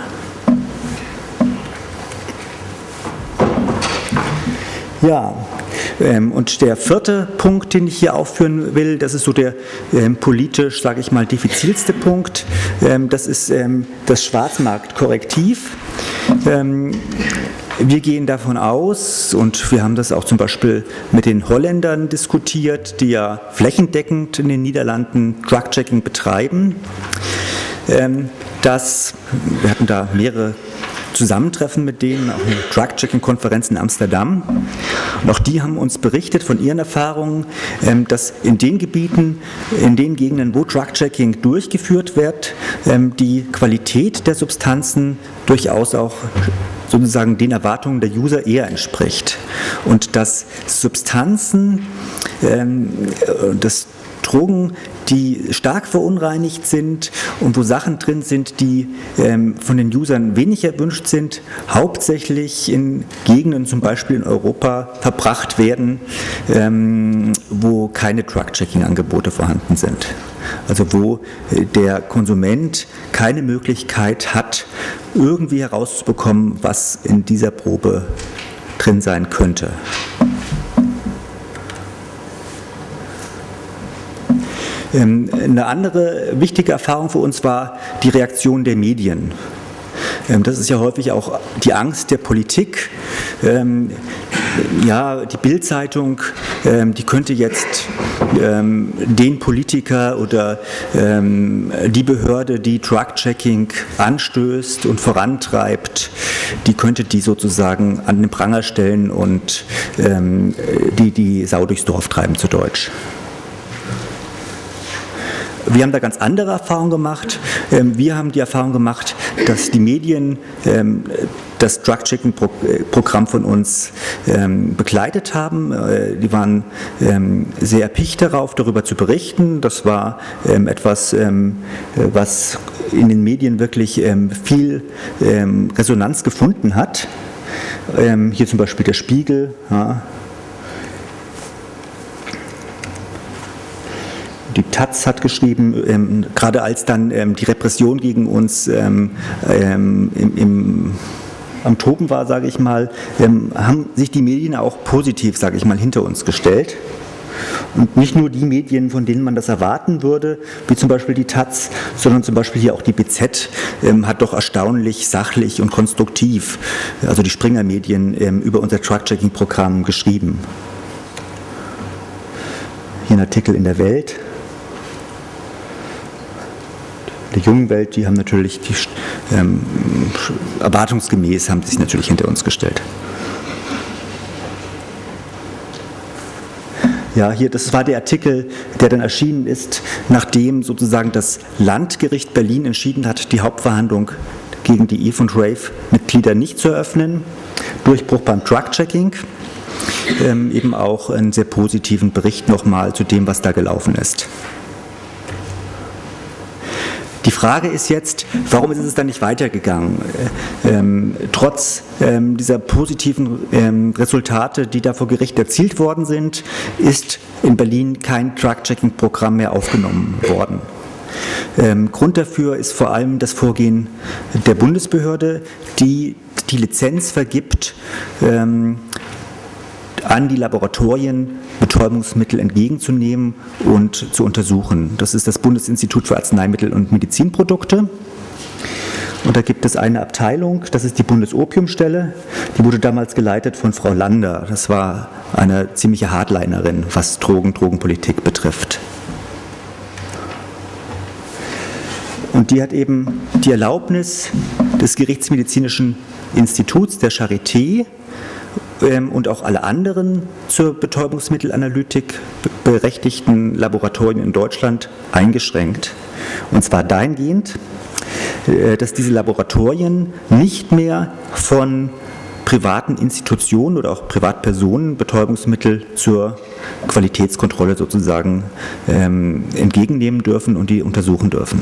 Ja, und der vierte Punkt, den ich hier aufführen will, das ist so der politisch, sage ich mal, diffizilste Punkt. Das ist das Schwarzmarktkorrektiv. Wir gehen davon aus, und wir haben das auch zum Beispiel mit den Holländern diskutiert, die ja flächendeckend in den Niederlanden Drug-Checking betreiben, dass, wir hatten da mehrere Zusammentreffen mit denen, auch eine Drug-Checking-Konferenz in Amsterdam. Und auch die haben uns berichtet von ihren Erfahrungen, dass in den Gebieten, in den Gegenden, wo Drug-Checking durchgeführt wird, die Qualität der Substanzen durchaus auch sozusagen den Erwartungen der User eher entspricht. Und dass Substanzen, dass Drogen, die stark verunreinigt sind und wo Sachen drin sind, die von den Usern wenig erwünscht sind, hauptsächlich in Gegenden, zum Beispiel in Europa, verbracht werden, wo keine Drug-Checking-Angebote vorhanden sind. Also wo der Konsument keine Möglichkeit hat, irgendwie herauszubekommen, was in dieser Probe drin sein könnte. Eine andere wichtige Erfahrung für uns war die Reaktion der Medien. Das ist ja häufig auch die Angst der Politik. Ja, die Bild-Zeitung, die könnte jetzt den Politiker oder die Behörde, die Drug-Checking anstößt und vorantreibt, die könnte die sozusagen an den Pranger stellen und die Sau durchs Dorf treiben, zu Deutsch. Wir haben da ganz andere Erfahrungen gemacht. Wir haben die Erfahrung gemacht, dass die Medien das Drug-Checking-Programm von uns begleitet haben. Die waren sehr erpicht darauf, darüber zu berichten. Das war etwas, was in den Medien wirklich viel Resonanz gefunden hat. Hier zum Beispiel der Spiegel. Ja. Die Taz hat geschrieben, gerade als dann die Repression gegen uns am Toben war, sage ich mal, haben sich die Medien auch positiv, sage ich mal, hinter uns gestellt. Und nicht nur die Medien, von denen man das erwarten würde, wie zum Beispiel die Taz, sondern zum Beispiel hier auch die BZ hat doch erstaunlich sachlich und konstruktiv, also die Springer-Medien, über unser Drug-Checking-Programm geschrieben. Hier ein Artikel in der Welt. Der jungen Welt, die haben natürlich erwartungsgemäß haben sich natürlich hinter uns gestellt. Ja, hier, das war der Artikel, der dann erschienen ist, nachdem sozusagen das Landgericht Berlin entschieden hat, die Hauptverhandlung gegen die Eve und Rave-Mitglieder nicht zu eröffnen. Durchbruch beim Drug-Checking. Eben auch einen sehr positiven Bericht nochmal zu dem, was da gelaufen ist. Die Frage ist jetzt, warum ist es dann nicht weitergegangen? Trotz dieser positiven Resultate, die da vor Gericht erzielt worden sind, ist in Berlin kein Drug-Checking-Programm mehr aufgenommen worden. Grund dafür ist vor allem das Vorgehen der Bundesbehörde, die die Lizenz vergibt, an die Laboratorien Betäubungsmittel entgegenzunehmen und zu untersuchen. Das ist das Bundesinstitut für Arzneimittel und Medizinprodukte. Und da gibt es eine Abteilung, das ist die Bundesopiumstelle, die wurde damals geleitet von Frau Lander. Das war eine ziemliche Hardlinerin, was Drogenpolitik betrifft. Und die hat eben die Erlaubnis des Gerichtsmedizinischen Instituts, der Charité, und auch alle anderen zur Betäubungsmittelanalytik berechtigten Laboratorien in Deutschland eingeschränkt. Und zwar dahingehend, dass diese Laboratorien nicht mehr von privaten Institutionen oder auch Privatpersonen Betäubungsmittel zur Qualitätskontrolle sozusagen entgegennehmen dürfen und die untersuchen dürfen.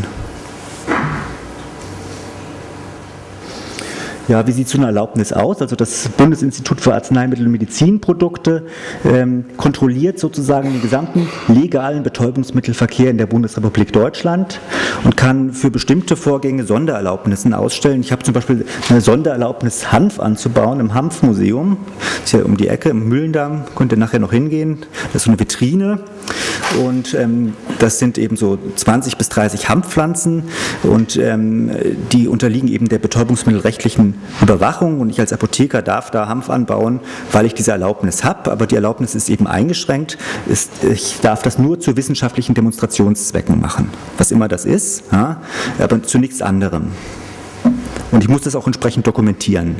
Ja, wie sieht so eine Erlaubnis aus? Also das Bundesinstitut für Arzneimittel und Medizinprodukte kontrolliert sozusagen den gesamten legalen Betäubungsmittelverkehr in der Bundesrepublik Deutschland und kann für bestimmte Vorgänge Sondererlaubnissen ausstellen. Ich habe zum Beispiel eine Sondererlaubnis, Hanf anzubauen im Hanfmuseum. Das ist ja um die Ecke im Mühlendamm, könnt ihr nachher noch hingehen. Das ist so eine Vitrine. Und das sind eben so 20 bis 30 Hanfpflanzen und die unterliegen eben der betäubungsmittelrechtlichen Überwachung und ich als Apotheker darf da Hanf anbauen, weil ich diese Erlaubnis habe, aber die Erlaubnis ist eben eingeschränkt. Ich darf das nur zu wissenschaftlichen Demonstrationszwecken machen, was immer das ist, ja, aber zu nichts anderem. Und ich muss das auch entsprechend dokumentieren.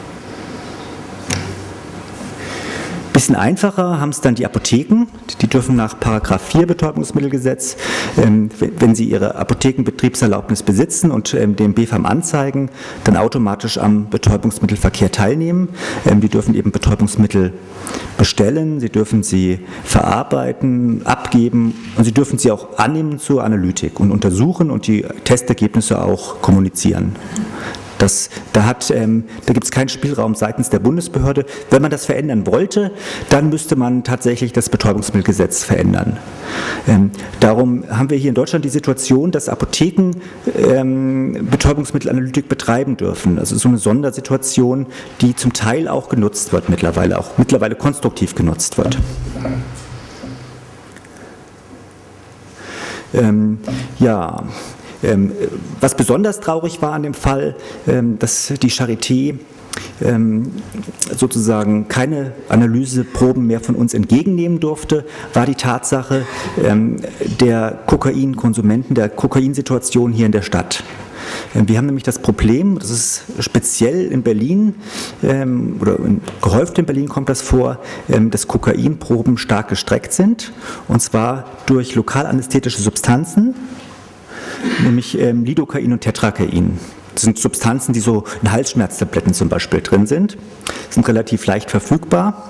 Bisschen einfacher haben es dann die Apotheken, die dürfen nach § 4 Betäubungsmittelgesetz, wenn sie ihre Apothekenbetriebserlaubnis besitzen und dem BfArM anzeigen, dann automatisch am Betäubungsmittelverkehr teilnehmen. Die dürfen eben Betäubungsmittel bestellen, sie dürfen sie verarbeiten, abgeben und sie dürfen sie auch annehmen zur Analytik und untersuchen und die Testergebnisse auch kommunizieren. Da gibt es keinen Spielraum seitens der Bundesbehörde. Wenn man das verändern wollte, dann müsste man tatsächlich das Betäubungsmittelgesetz verändern. Darum haben wir hier in Deutschland die Situation, dass Apotheken Betäubungsmittelanalytik betreiben dürfen. Also so eine Sondersituation, die zum Teil auch genutzt wird mittlerweile, auch mittlerweile konstruktiv genutzt wird. Was besonders traurig war an dem Fall, dass die Charité sozusagen keine Analyseproben mehr von uns entgegennehmen durfte, war die Tatsache der Kokainkonsumenten, der Kokainsituation hier in der Stadt. Wir haben nämlich das Problem, das ist speziell in Berlin oder gehäuft in Berlin kommt das vor, dass Kokainproben stark gestreckt sind, und zwar durch lokalanästhetische Substanzen, nämlich Lidocain und Tetracain. Das sind Substanzen, die so in Halsschmerztabletten zum Beispiel drin sind, sind relativ leicht verfügbar.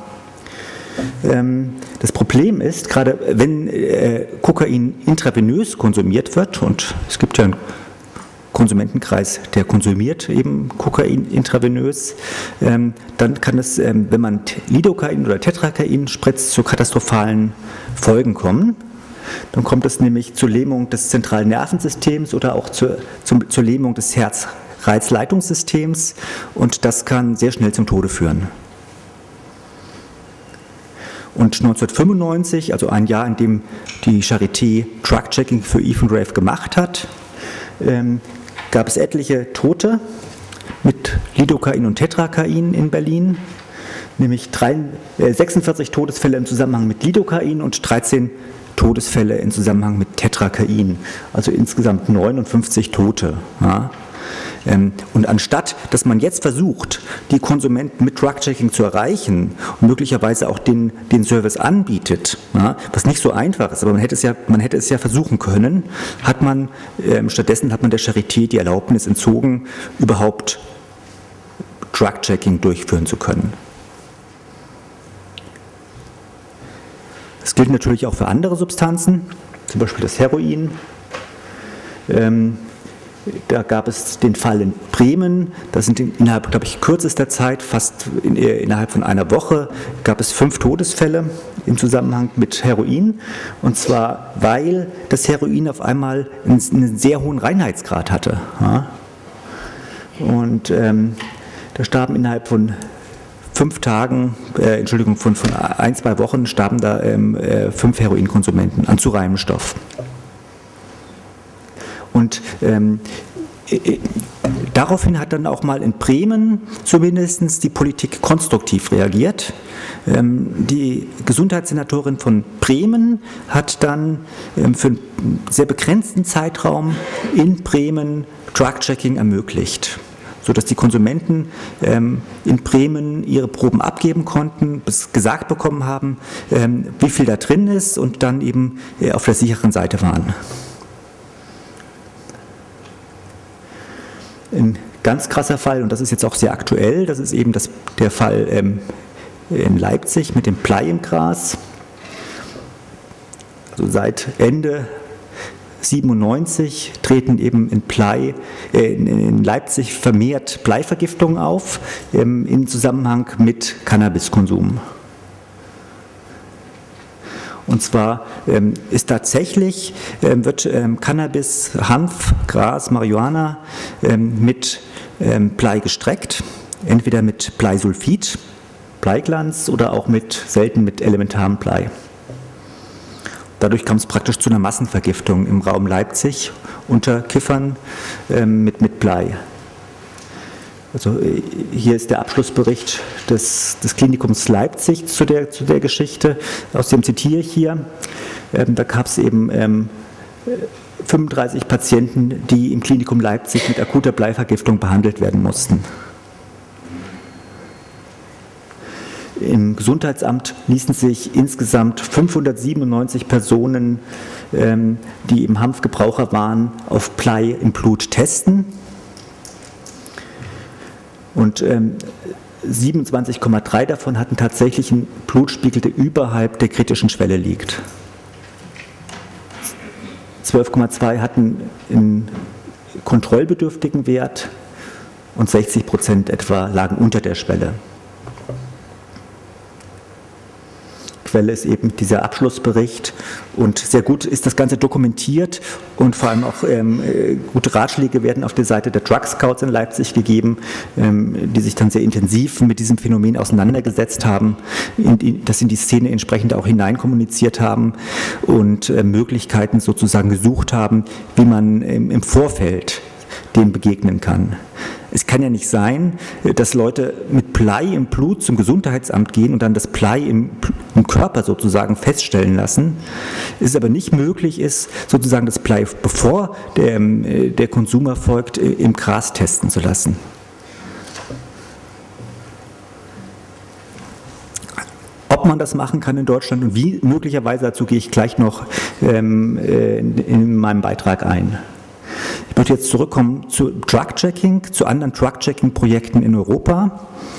Das Problem ist, gerade wenn Kokain intravenös konsumiert wird, und es gibt ja einen Konsumentenkreis, der konsumiert eben Kokain intravenös, dann kann es, wenn man Lidocain oder Tetracain spritzt, zu katastrophalen Folgen kommen. Dann kommt es nämlich zur Lähmung des zentralen Nervensystems oder auch zur Lähmung des Herzreizleitungssystems, und das kann sehr schnell zum Tode führen. Und 1995, also ein Jahr, in dem die Charité Drug-Checking für Eve und Rave gemacht hat, gab es etliche Tote mit Lidocain und Tetracain in Berlin, nämlich 46 Todesfälle im Zusammenhang mit Lidocain und 13 Todesfälle im Zusammenhang mit Tetracain, also insgesamt 59 Tote. Ja. Und anstatt, dass man jetzt versucht, die Konsumenten mit Drug-Checking zu erreichen und möglicherweise auch den Service anbietet, ja, was nicht so einfach ist, aber man hätte es ja versuchen können, stattdessen hat man der Charité die Erlaubnis entzogen, überhaupt Drug-Checking durchführen zu können. Das gilt natürlich auch für andere Substanzen, zum Beispiel das Heroin. Da gab es den Fall in Bremen, da sind innerhalb, glaube ich, kürzester Zeit, fast innerhalb von einer Woche, gab es 5 Todesfälle im Zusammenhang mit Heroin. Und zwar, weil das Heroin auf einmal einen sehr hohen Reinheitsgrad hatte. Ja? Und da starben innerhalb von 5 Tagen, von 1-2 Wochen starben da 5 Heroinkonsumenten an zu reinem Stoff. Und daraufhin hat dann auch mal in Bremen zumindest die Politik konstruktiv reagiert. Die Gesundheitssenatorin von Bremen hat dann für einen sehr begrenzten Zeitraum in Bremen Drug-Checking ermöglicht, sodass die Konsumenten in Bremen ihre Proben abgeben konnten, gesagt bekommen haben, wie viel da drin ist, und dann eben auf der sicheren Seite waren. Ein ganz krasser Fall, und das ist jetzt auch sehr aktuell, das ist eben der Fall in Leipzig mit dem Blei im Gras. Also seit Ende 1997 treten eben in Leipzig vermehrt Bleivergiftungen auf im Zusammenhang mit Cannabiskonsum. Und zwar ist tatsächlich, wird Cannabis, Hanf, Gras, Marihuana mit Blei gestreckt, entweder mit Bleisulfid, Bleiglanz, oder auch selten mit elementarem Blei. Dadurch kam es praktisch zu einer Massenvergiftung im Raum Leipzig unter Kiffern mit Blei. Also hier ist der Abschlussbericht des Klinikums Leipzig zu der Geschichte, aus dem zitiere ich hier. Da gab es eben 35 Patienten, die im Klinikum Leipzig mit akuter Bleivergiftung behandelt werden mussten. Im Gesundheitsamt ließen sich insgesamt 597 Personen, die im Hanfgebraucher waren, auf Blei im Blut testen. Und 27,3 davon hatten tatsächlich einen Blutspiegel, der überhalb der kritischen Schwelle liegt. 12,2 hatten einen kontrollbedürftigen Wert und 60% etwa lagen unter der Schwelle. Quelle ist eben dieser Abschlussbericht, und sehr gut ist das Ganze dokumentiert und vor allem auch gute Ratschläge werden auf der Seite der Drug Scouts in Leipzig gegeben, die sich dann sehr intensiv mit diesem Phänomen auseinandergesetzt haben, das in die Szene entsprechend auch hineinkommuniziert haben und Möglichkeiten sozusagen gesucht haben, wie man im Vorfeld dem begegnen kann. Es kann ja nicht sein, dass Leute mit Blei im Blut zum Gesundheitsamt gehen und dann das Blei im Körper sozusagen feststellen lassen. Es aber nicht möglich ist, sozusagen das Blei, bevor der Konsum erfolgt, im Gras testen zu lassen. Ob man das machen kann in Deutschland und wie möglicherweise, dazu gehe ich gleich noch in meinem Beitrag ein. Ich möchte jetzt zurückkommen zu Drug-Checking, zu anderen Drug-Checking-Projekten in Europa.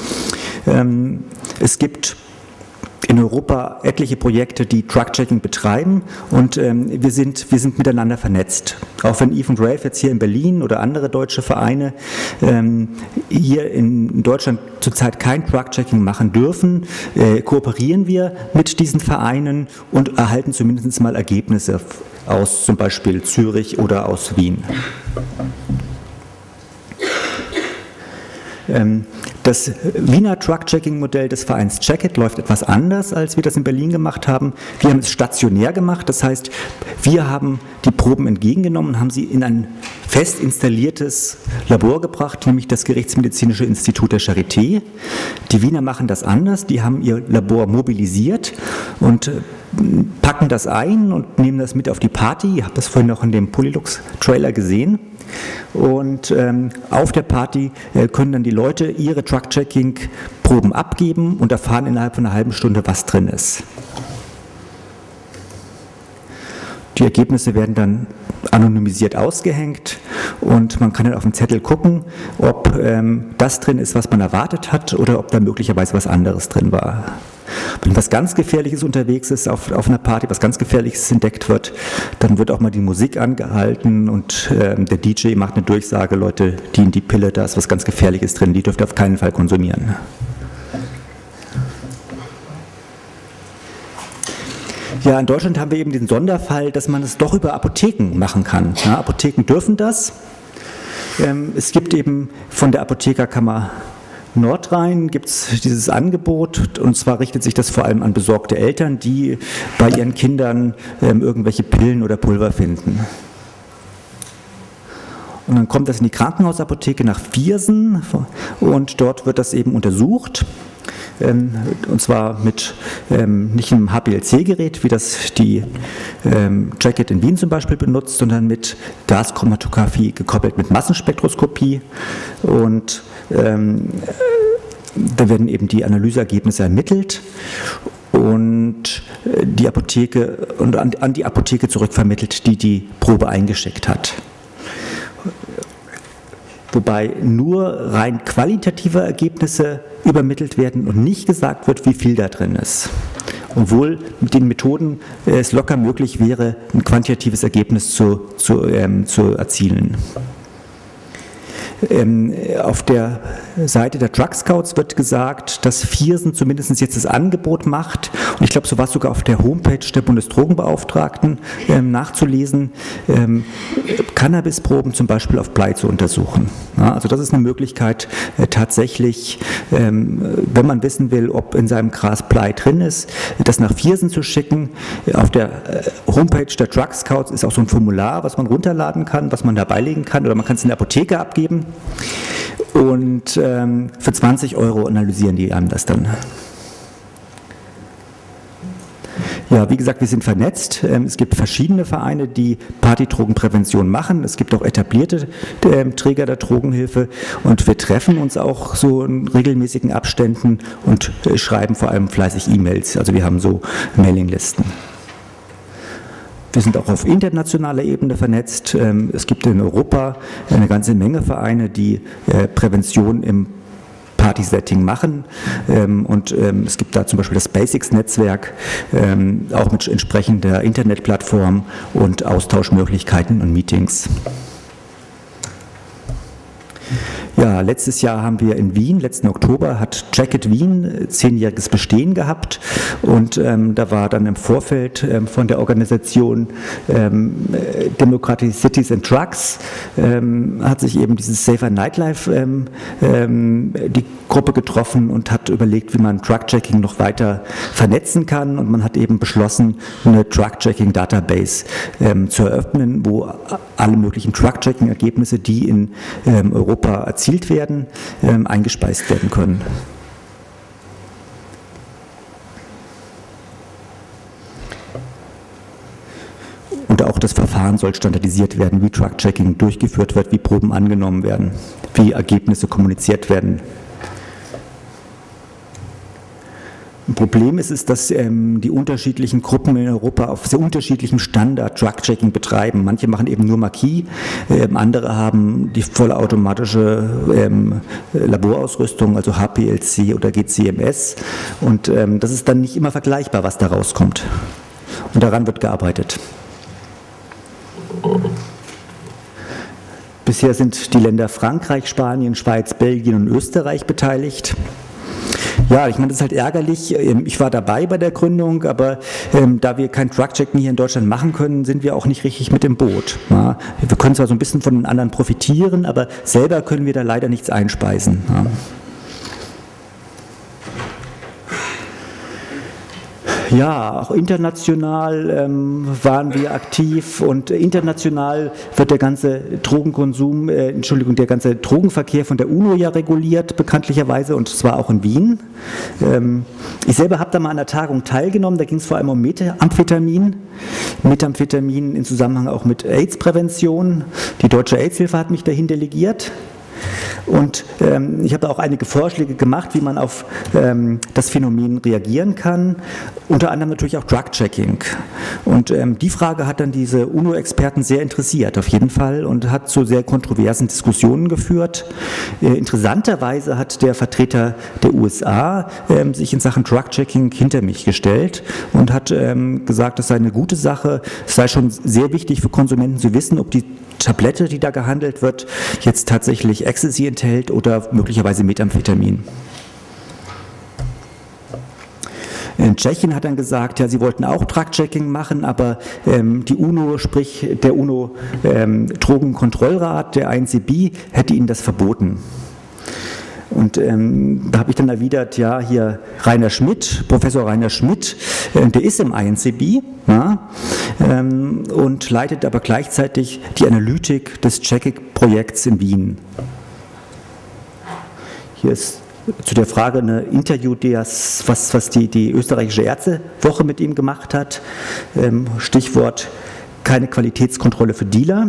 Es gibt in Europa etliche Projekte, die Drug-Checking betreiben und wir sind miteinander vernetzt. Auch wenn Eve und Ralph jetzt hier in Berlin oder andere deutsche Vereine hier in Deutschland zurzeit kein Drug-Checking machen dürfen, kooperieren wir mit diesen Vereinen und erhalten zumindest mal Ergebnisse aus zum Beispiel Zürich oder aus Wien. Das Wiener Drug-Checking-Modell des Vereins Check-It läuft etwas anders, als wir das in Berlin gemacht haben. Wir haben es stationär gemacht, das heißt, wir haben die Proben entgegengenommen und haben sie in ein fest installiertes Labor gebracht, nämlich das Gerichtsmedizinische Institut der Charité. Die Wiener machen das anders, die haben ihr Labor mobilisiert und packen das ein und nehmen das mit auf die Party. Ich habe das vorhin noch in dem Polylux-Trailer gesehen. Und auf der Party können dann die Leute ihre Drug-Checking-Proben abgeben und erfahren innerhalb von einer halben Stunde, was drin ist. Die Ergebnisse werden dann anonymisiert ausgehängt und man kann dann auf dem Zettel gucken, ob das drin ist, was man erwartet hat oder ob da möglicherweise was anderes drin war. Wenn was ganz Gefährliches unterwegs ist auf einer Party, was ganz Gefährliches entdeckt wird, dann wird auch mal die Musik angehalten und der DJ macht eine Durchsage, Leute, die in die Pille, da ist was ganz Gefährliches drin, die dürft ihr auf keinen Fall konsumieren. Ja, in Deutschland haben wir eben den Sonderfall, dass man es doch über Apotheken machen kann. Ja, Apotheken dürfen das. Es gibt eben von der Apothekerkammer Nordrhein gibt es dieses Angebot, und zwar richtet sich das vor allem an besorgte Eltern, die bei ihren Kindern irgendwelche Pillen oder Pulver finden. Und dann kommt das in die Krankenhausapotheke nach Viersen und dort wird das eben untersucht. Und zwar mit nicht einem HPLC-Gerät, wie das die Check-It in Wien zum Beispiel benutzt, sondern mit Gaschromatographie gekoppelt mit Massenspektroskopie. Und da werden eben die Analyseergebnisse ermittelt und die Apotheke und an die Apotheke zurückvermittelt, die die Probe eingeschickt hat. Wobei nur rein qualitative Ergebnisse übermittelt werden und nicht gesagt wird, wie viel da drin ist. Obwohl mit den Methoden es locker möglich wäre, ein quantitatives Ergebnis zu erzielen. Auf der Seite der Drug Scouts wird gesagt, dass Viersen zumindest jetzt das Angebot macht, und ich glaube, so war es sogar auf der Homepage der Bundesdrogenbeauftragten nachzulesen, Cannabisproben zum Beispiel auf Blei zu untersuchen. Ja, also das ist eine Möglichkeit, tatsächlich, wenn man wissen will, ob in seinem Gras Blei drin ist, das nach Viersen zu schicken. Auf der Homepage der Drug Scouts ist auch so ein Formular, was man runterladen kann, was man da beilegen kann, oder man kann es in der Apotheke abgeben. Und für 20 € analysieren die einem das dann. Ja, wie gesagt, wir sind vernetzt. Es gibt verschiedene Vereine, die Partydrogenprävention machen. Es gibt auch etablierte Träger der Drogenhilfe. Und wir treffen uns auch so in regelmäßigen Abständen und schreiben vor allem fleißig E-Mails. Also wir haben so Mailinglisten. Wir sind auch auf internationaler Ebene vernetzt. Es gibt in Europa eine ganze Menge Vereine, die Prävention im Party-Setting machen. Und es gibt da zum Beispiel das Basics-Netzwerk, auch mit entsprechender Internetplattform und Austauschmöglichkeiten und Meetings. Ja, letztes Jahr haben wir in Wien, letzten Oktober, hat Track-It Wien 10-jähriges Bestehen gehabt und da war dann im Vorfeld von der Organisation Democratic Cities and Trucks hat sich eben dieses Safer Nightlife die Gruppe getroffen und hat überlegt, wie man Truck-Checking noch weiter vernetzen kann, und man hat eben beschlossen, eine Truck-Checking-Database zu eröffnen, wo alle möglichen Truck-Checking-Ergebnisse, die in Europa erzielt werden, eingespeist werden können. Und auch das Verfahren soll standardisiert werden, wie Truck-Checking durchgeführt wird, wie Proben angenommen werden, wie Ergebnisse kommuniziert werden. Ein Problem ist, dass die unterschiedlichen Gruppen in Europa auf sehr unterschiedlichem Standard Truck-Checking betreiben. Manche machen eben nur Marquis, andere haben die vollautomatische Laborausrüstung, also HPLC oder GCMS, und das ist dann nicht immer vergleichbar, was da rauskommt. Und daran wird gearbeitet. Bisher sind die Länder Frankreich, Spanien, Schweiz, Belgien und Österreich beteiligt. Ja, ich meine, das ist halt ärgerlich. Ich war dabei bei der Gründung, aber da wir kein Truck-Checking hier in Deutschland machen können, sind wir auch nicht richtig mit im Boot. Ja, wir können zwar so ein bisschen von den anderen profitieren, aber selber können wir da leider nichts einspeisen. Ja. Ja, auch international waren wir aktiv, und international wird der ganze Drogenkonsum, der ganze Drogenverkehr von der UNO ja reguliert, bekanntlicherweise, und zwar auch in Wien. Ich selber habe da mal an der Tagung teilgenommen, da ging es vor allem um Methamphetamin in Zusammenhang auch mit AIDS-Prävention. Die Deutsche AIDS-Hilfe hat mich dahin delegiert. Und ich habe auch einige Vorschläge gemacht, wie man auf das Phänomen reagieren kann, unter anderem natürlich auch Drug-Checking. Und die Frage hat dann diese UNO-Experten sehr interessiert, auf jeden Fall, und hat zu sehr kontroversen Diskussionen geführt. Interessanterweise hat der Vertreter der USA sich in Sachen Drug-Checking hinter mich gestellt und hat gesagt, das sei eine gute Sache, es sei schon sehr wichtig für Konsumenten zu wissen, ob die Tablette, die da gehandelt wird, jetzt tatsächlich Ecstasy enthält oder möglicherweise Methamphetamin. In Tschechien hat dann gesagt, ja, sie wollten auch Drug-Checking machen, aber die UNO, sprich der UNO-Drogenkontrollrat, der INCB, hätte ihnen das verboten. Und da habe ich dann erwidert, ja, hier Rainer Schmidt, Professor Rainer Schmidt, der ist im INCB, ja, und leitet aber gleichzeitig die Analytik des Checking-Projekts in Wien. Hier ist zu der Frage ein Interview, was die österreichische Ärztewoche mit ihm gemacht hat. Stichwort keine Qualitätskontrolle für Dealer.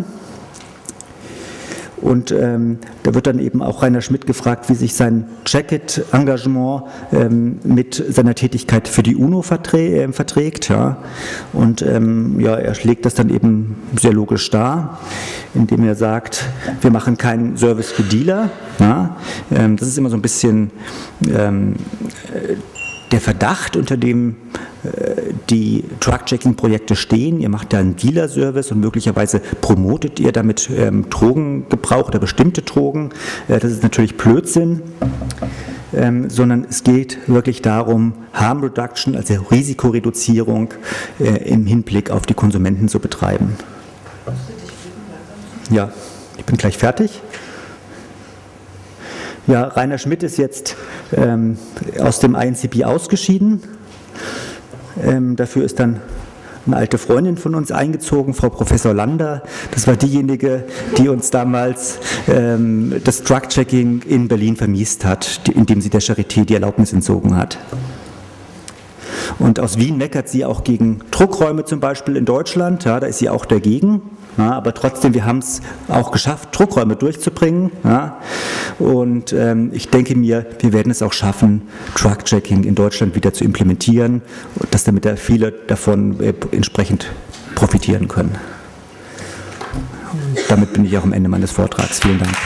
Und da wird dann eben auch Rainer Schmidt gefragt, wie sich sein Check-It-Engagement mit seiner Tätigkeit für die UNO verträgt. Ja. Und ja, er schlägt das dann eben sehr logisch dar, indem er sagt, wir machen keinen Service für Dealer. Ja. Das ist immer so ein bisschen der Verdacht, unter dem die Drug-Checking-Projekte stehen. Ihr macht da einen Dealer-Service und möglicherweise promotet ihr damit Drogengebrauch oder bestimmte Drogen. Das ist natürlich Blödsinn, sondern es geht wirklich darum, Harm Reduction, also Risikoreduzierung im Hinblick auf die Konsumenten zu betreiben. Ja, ich bin gleich fertig. Ja, Rainer Schmidt ist jetzt aus dem INCB ausgeschieden. Dafür ist dann eine alte Freundin von uns eingezogen, Frau Professor Lander. Das war diejenige, die uns damals das Drug-Checking in Berlin vermiest hat, indem sie der Charité die Erlaubnis entzogen hat. Und aus Wien meckert sie auch gegen Druckräume zum Beispiel in Deutschland. Ja, da ist sie auch dagegen. Ja, aber trotzdem, wir haben es auch geschafft, Druckräume durchzubringen. Ja. Und ich denke mir, wir werden es auch schaffen, Drug-Checking in Deutschland wieder zu implementieren, dass damit viele davon entsprechend profitieren können. Und damit bin ich auch am Ende meines Vortrags. Vielen Dank.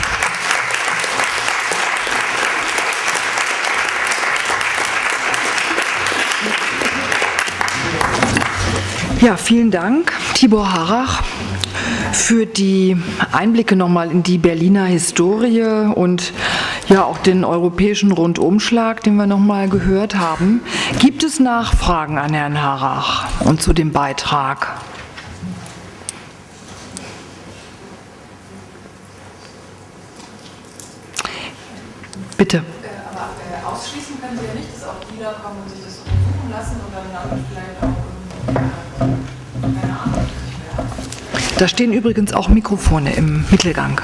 Ja, vielen Dank, Tibor Harrach. für die Einblicke nochmal in die Berliner Historie und ja auch den europäischen Rundumschlag, den wir nochmal gehört haben. Gibt es Nachfragen an Herrn Harrach und zu dem Beitrag? Bitte. Aber ausschließen können Sie ja nicht, dass auch Dealer kommen und sich das untersuchen lassen und dann vielleicht auch, keine Ahnung. Da stehen übrigens auch Mikrofone im Mittelgang.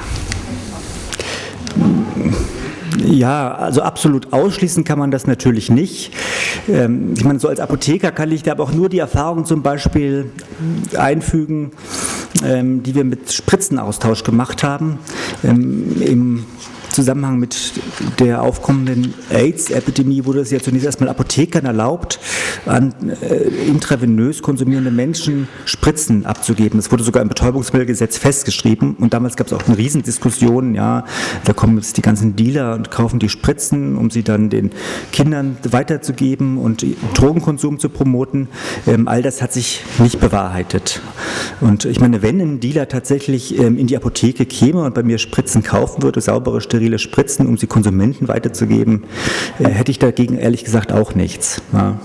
Ja, also absolut ausschließen kann man das natürlich nicht. Ich meine, so als Apotheker kann ich da aber auch nur die Erfahrung zum Beispiel einfügen, die wir mit Spritzenaustausch gemacht haben, im Zusammenhang mit der aufkommenden AIDS-Epidemie wurde es ja zunächst erstmal Apothekern erlaubt, an intravenös konsumierende Menschen Spritzen abzugeben. Das wurde sogar im Betäubungsmittelgesetz festgeschrieben und damals gab es auch eine Riesendiskussion, ja, da kommen jetzt die ganzen Dealer und kaufen die Spritzen, um sie dann den Kindern weiterzugeben und Drogenkonsum zu promoten. All das hat sich nicht bewahrheitet. Und ich meine, wenn ein Dealer tatsächlich in die Apotheke käme und bei mir Spritzen kaufen würde, saubere, sterile Spritzen, um sie Konsumenten weiterzugeben, hätte ich dagegen ehrlich gesagt auch nichts. Ja.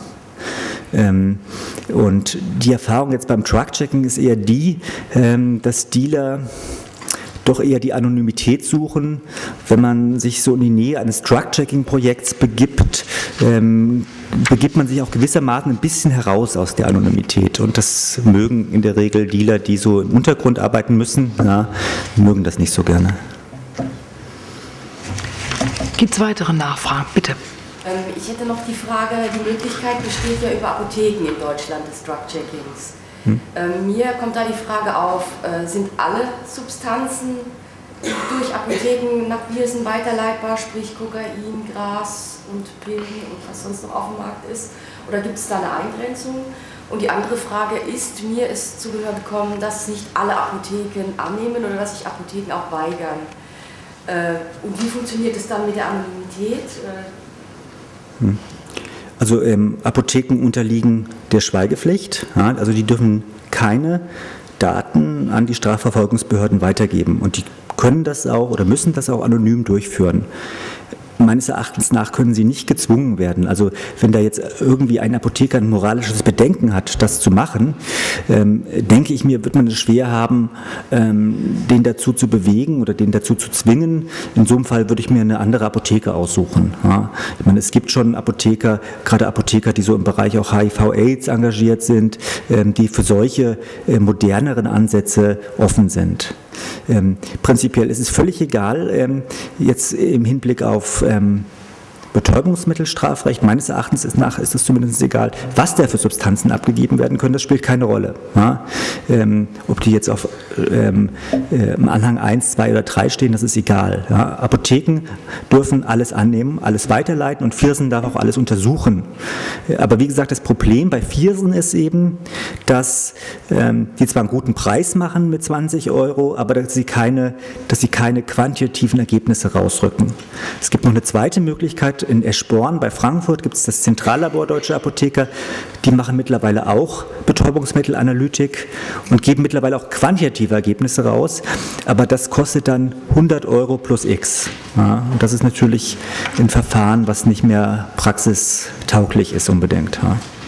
Und die Erfahrung jetzt beim Drug-Checking ist eher die, dass Dealer doch eher die Anonymität suchen. Wenn man sich so in die Nähe eines Drug-Checking-Projekts begibt, begibt man sich auch gewissermaßen ein bisschen heraus aus der Anonymität. Und das mögen in der Regel Dealer, die so im Untergrund arbeiten müssen, ja, mögen das nicht so gerne. Gibt es weitere Nachfragen? Bitte. Ich hätte noch die Frage, die Möglichkeit besteht ja über Apotheken in Deutschland des Drug-Checkings. Mir kommt da die Frage auf, sind alle Substanzen durch Apotheken nach Viersen weiterleitbar, sprich Kokain, Gras und Pillen und was sonst noch auf dem Markt ist? Oder gibt es da eine Eingrenzung? Und die andere Frage ist, mir ist zu Gehör gekommen, dass nicht alle Apotheken annehmen oder dass sich Apotheken auch weigern. Und wie funktioniert es dann mit der Anonymität? Also Apotheken unterliegen der Schweigepflicht, ja, also die dürfen keine Daten an die Strafverfolgungsbehörden weitergeben und die können das auch oder müssen das auch anonym durchführen. Meines Erachtens nach können sie nicht gezwungen werden. Also wenn da jetzt irgendwie ein Apotheker ein moralisches Bedenken hat, das zu machen, denke ich mir, wird man es schwer haben, den dazu zu bewegen oder den dazu zu zwingen. In so einem Fall würde ich mir eine andere Apotheke aussuchen. Ja. Ich meine, es gibt schon Apotheker, gerade Apotheker, die so im Bereich auch HIV/AIDS engagiert sind, die für solche moderneren Ansätze offen sind. Prinzipiell ist es völlig egal, jetzt im Hinblick auf Betäubungsmittelstrafrecht, meines Erachtens ist es zumindest egal, was da für Substanzen abgegeben werden können, das spielt keine Rolle. Ja? Ob die jetzt auf im Anhang 1, 2 oder 3 stehen, das ist egal. Ja? Apotheken dürfen alles annehmen, alles weiterleiten und Viersen darf auch alles untersuchen. Aber wie gesagt, das Problem bei Viersen ist eben, dass die zwar einen guten Preis machen mit 20 €, aber dass sie keine quantitativen Ergebnisse rausrücken. Es gibt noch eine zweite Möglichkeit. In Eschborn bei Frankfurt gibt es das Zentrallabor Deutscher Apotheker. Die machen mittlerweile auch Betäubungsmittelanalytik und geben mittlerweile auch quantitative Ergebnisse raus. Aber das kostet dann 100 € plus X. Ja, und das ist natürlich ein Verfahren, was nicht mehr praxistauglich ist unbedingt. Ja.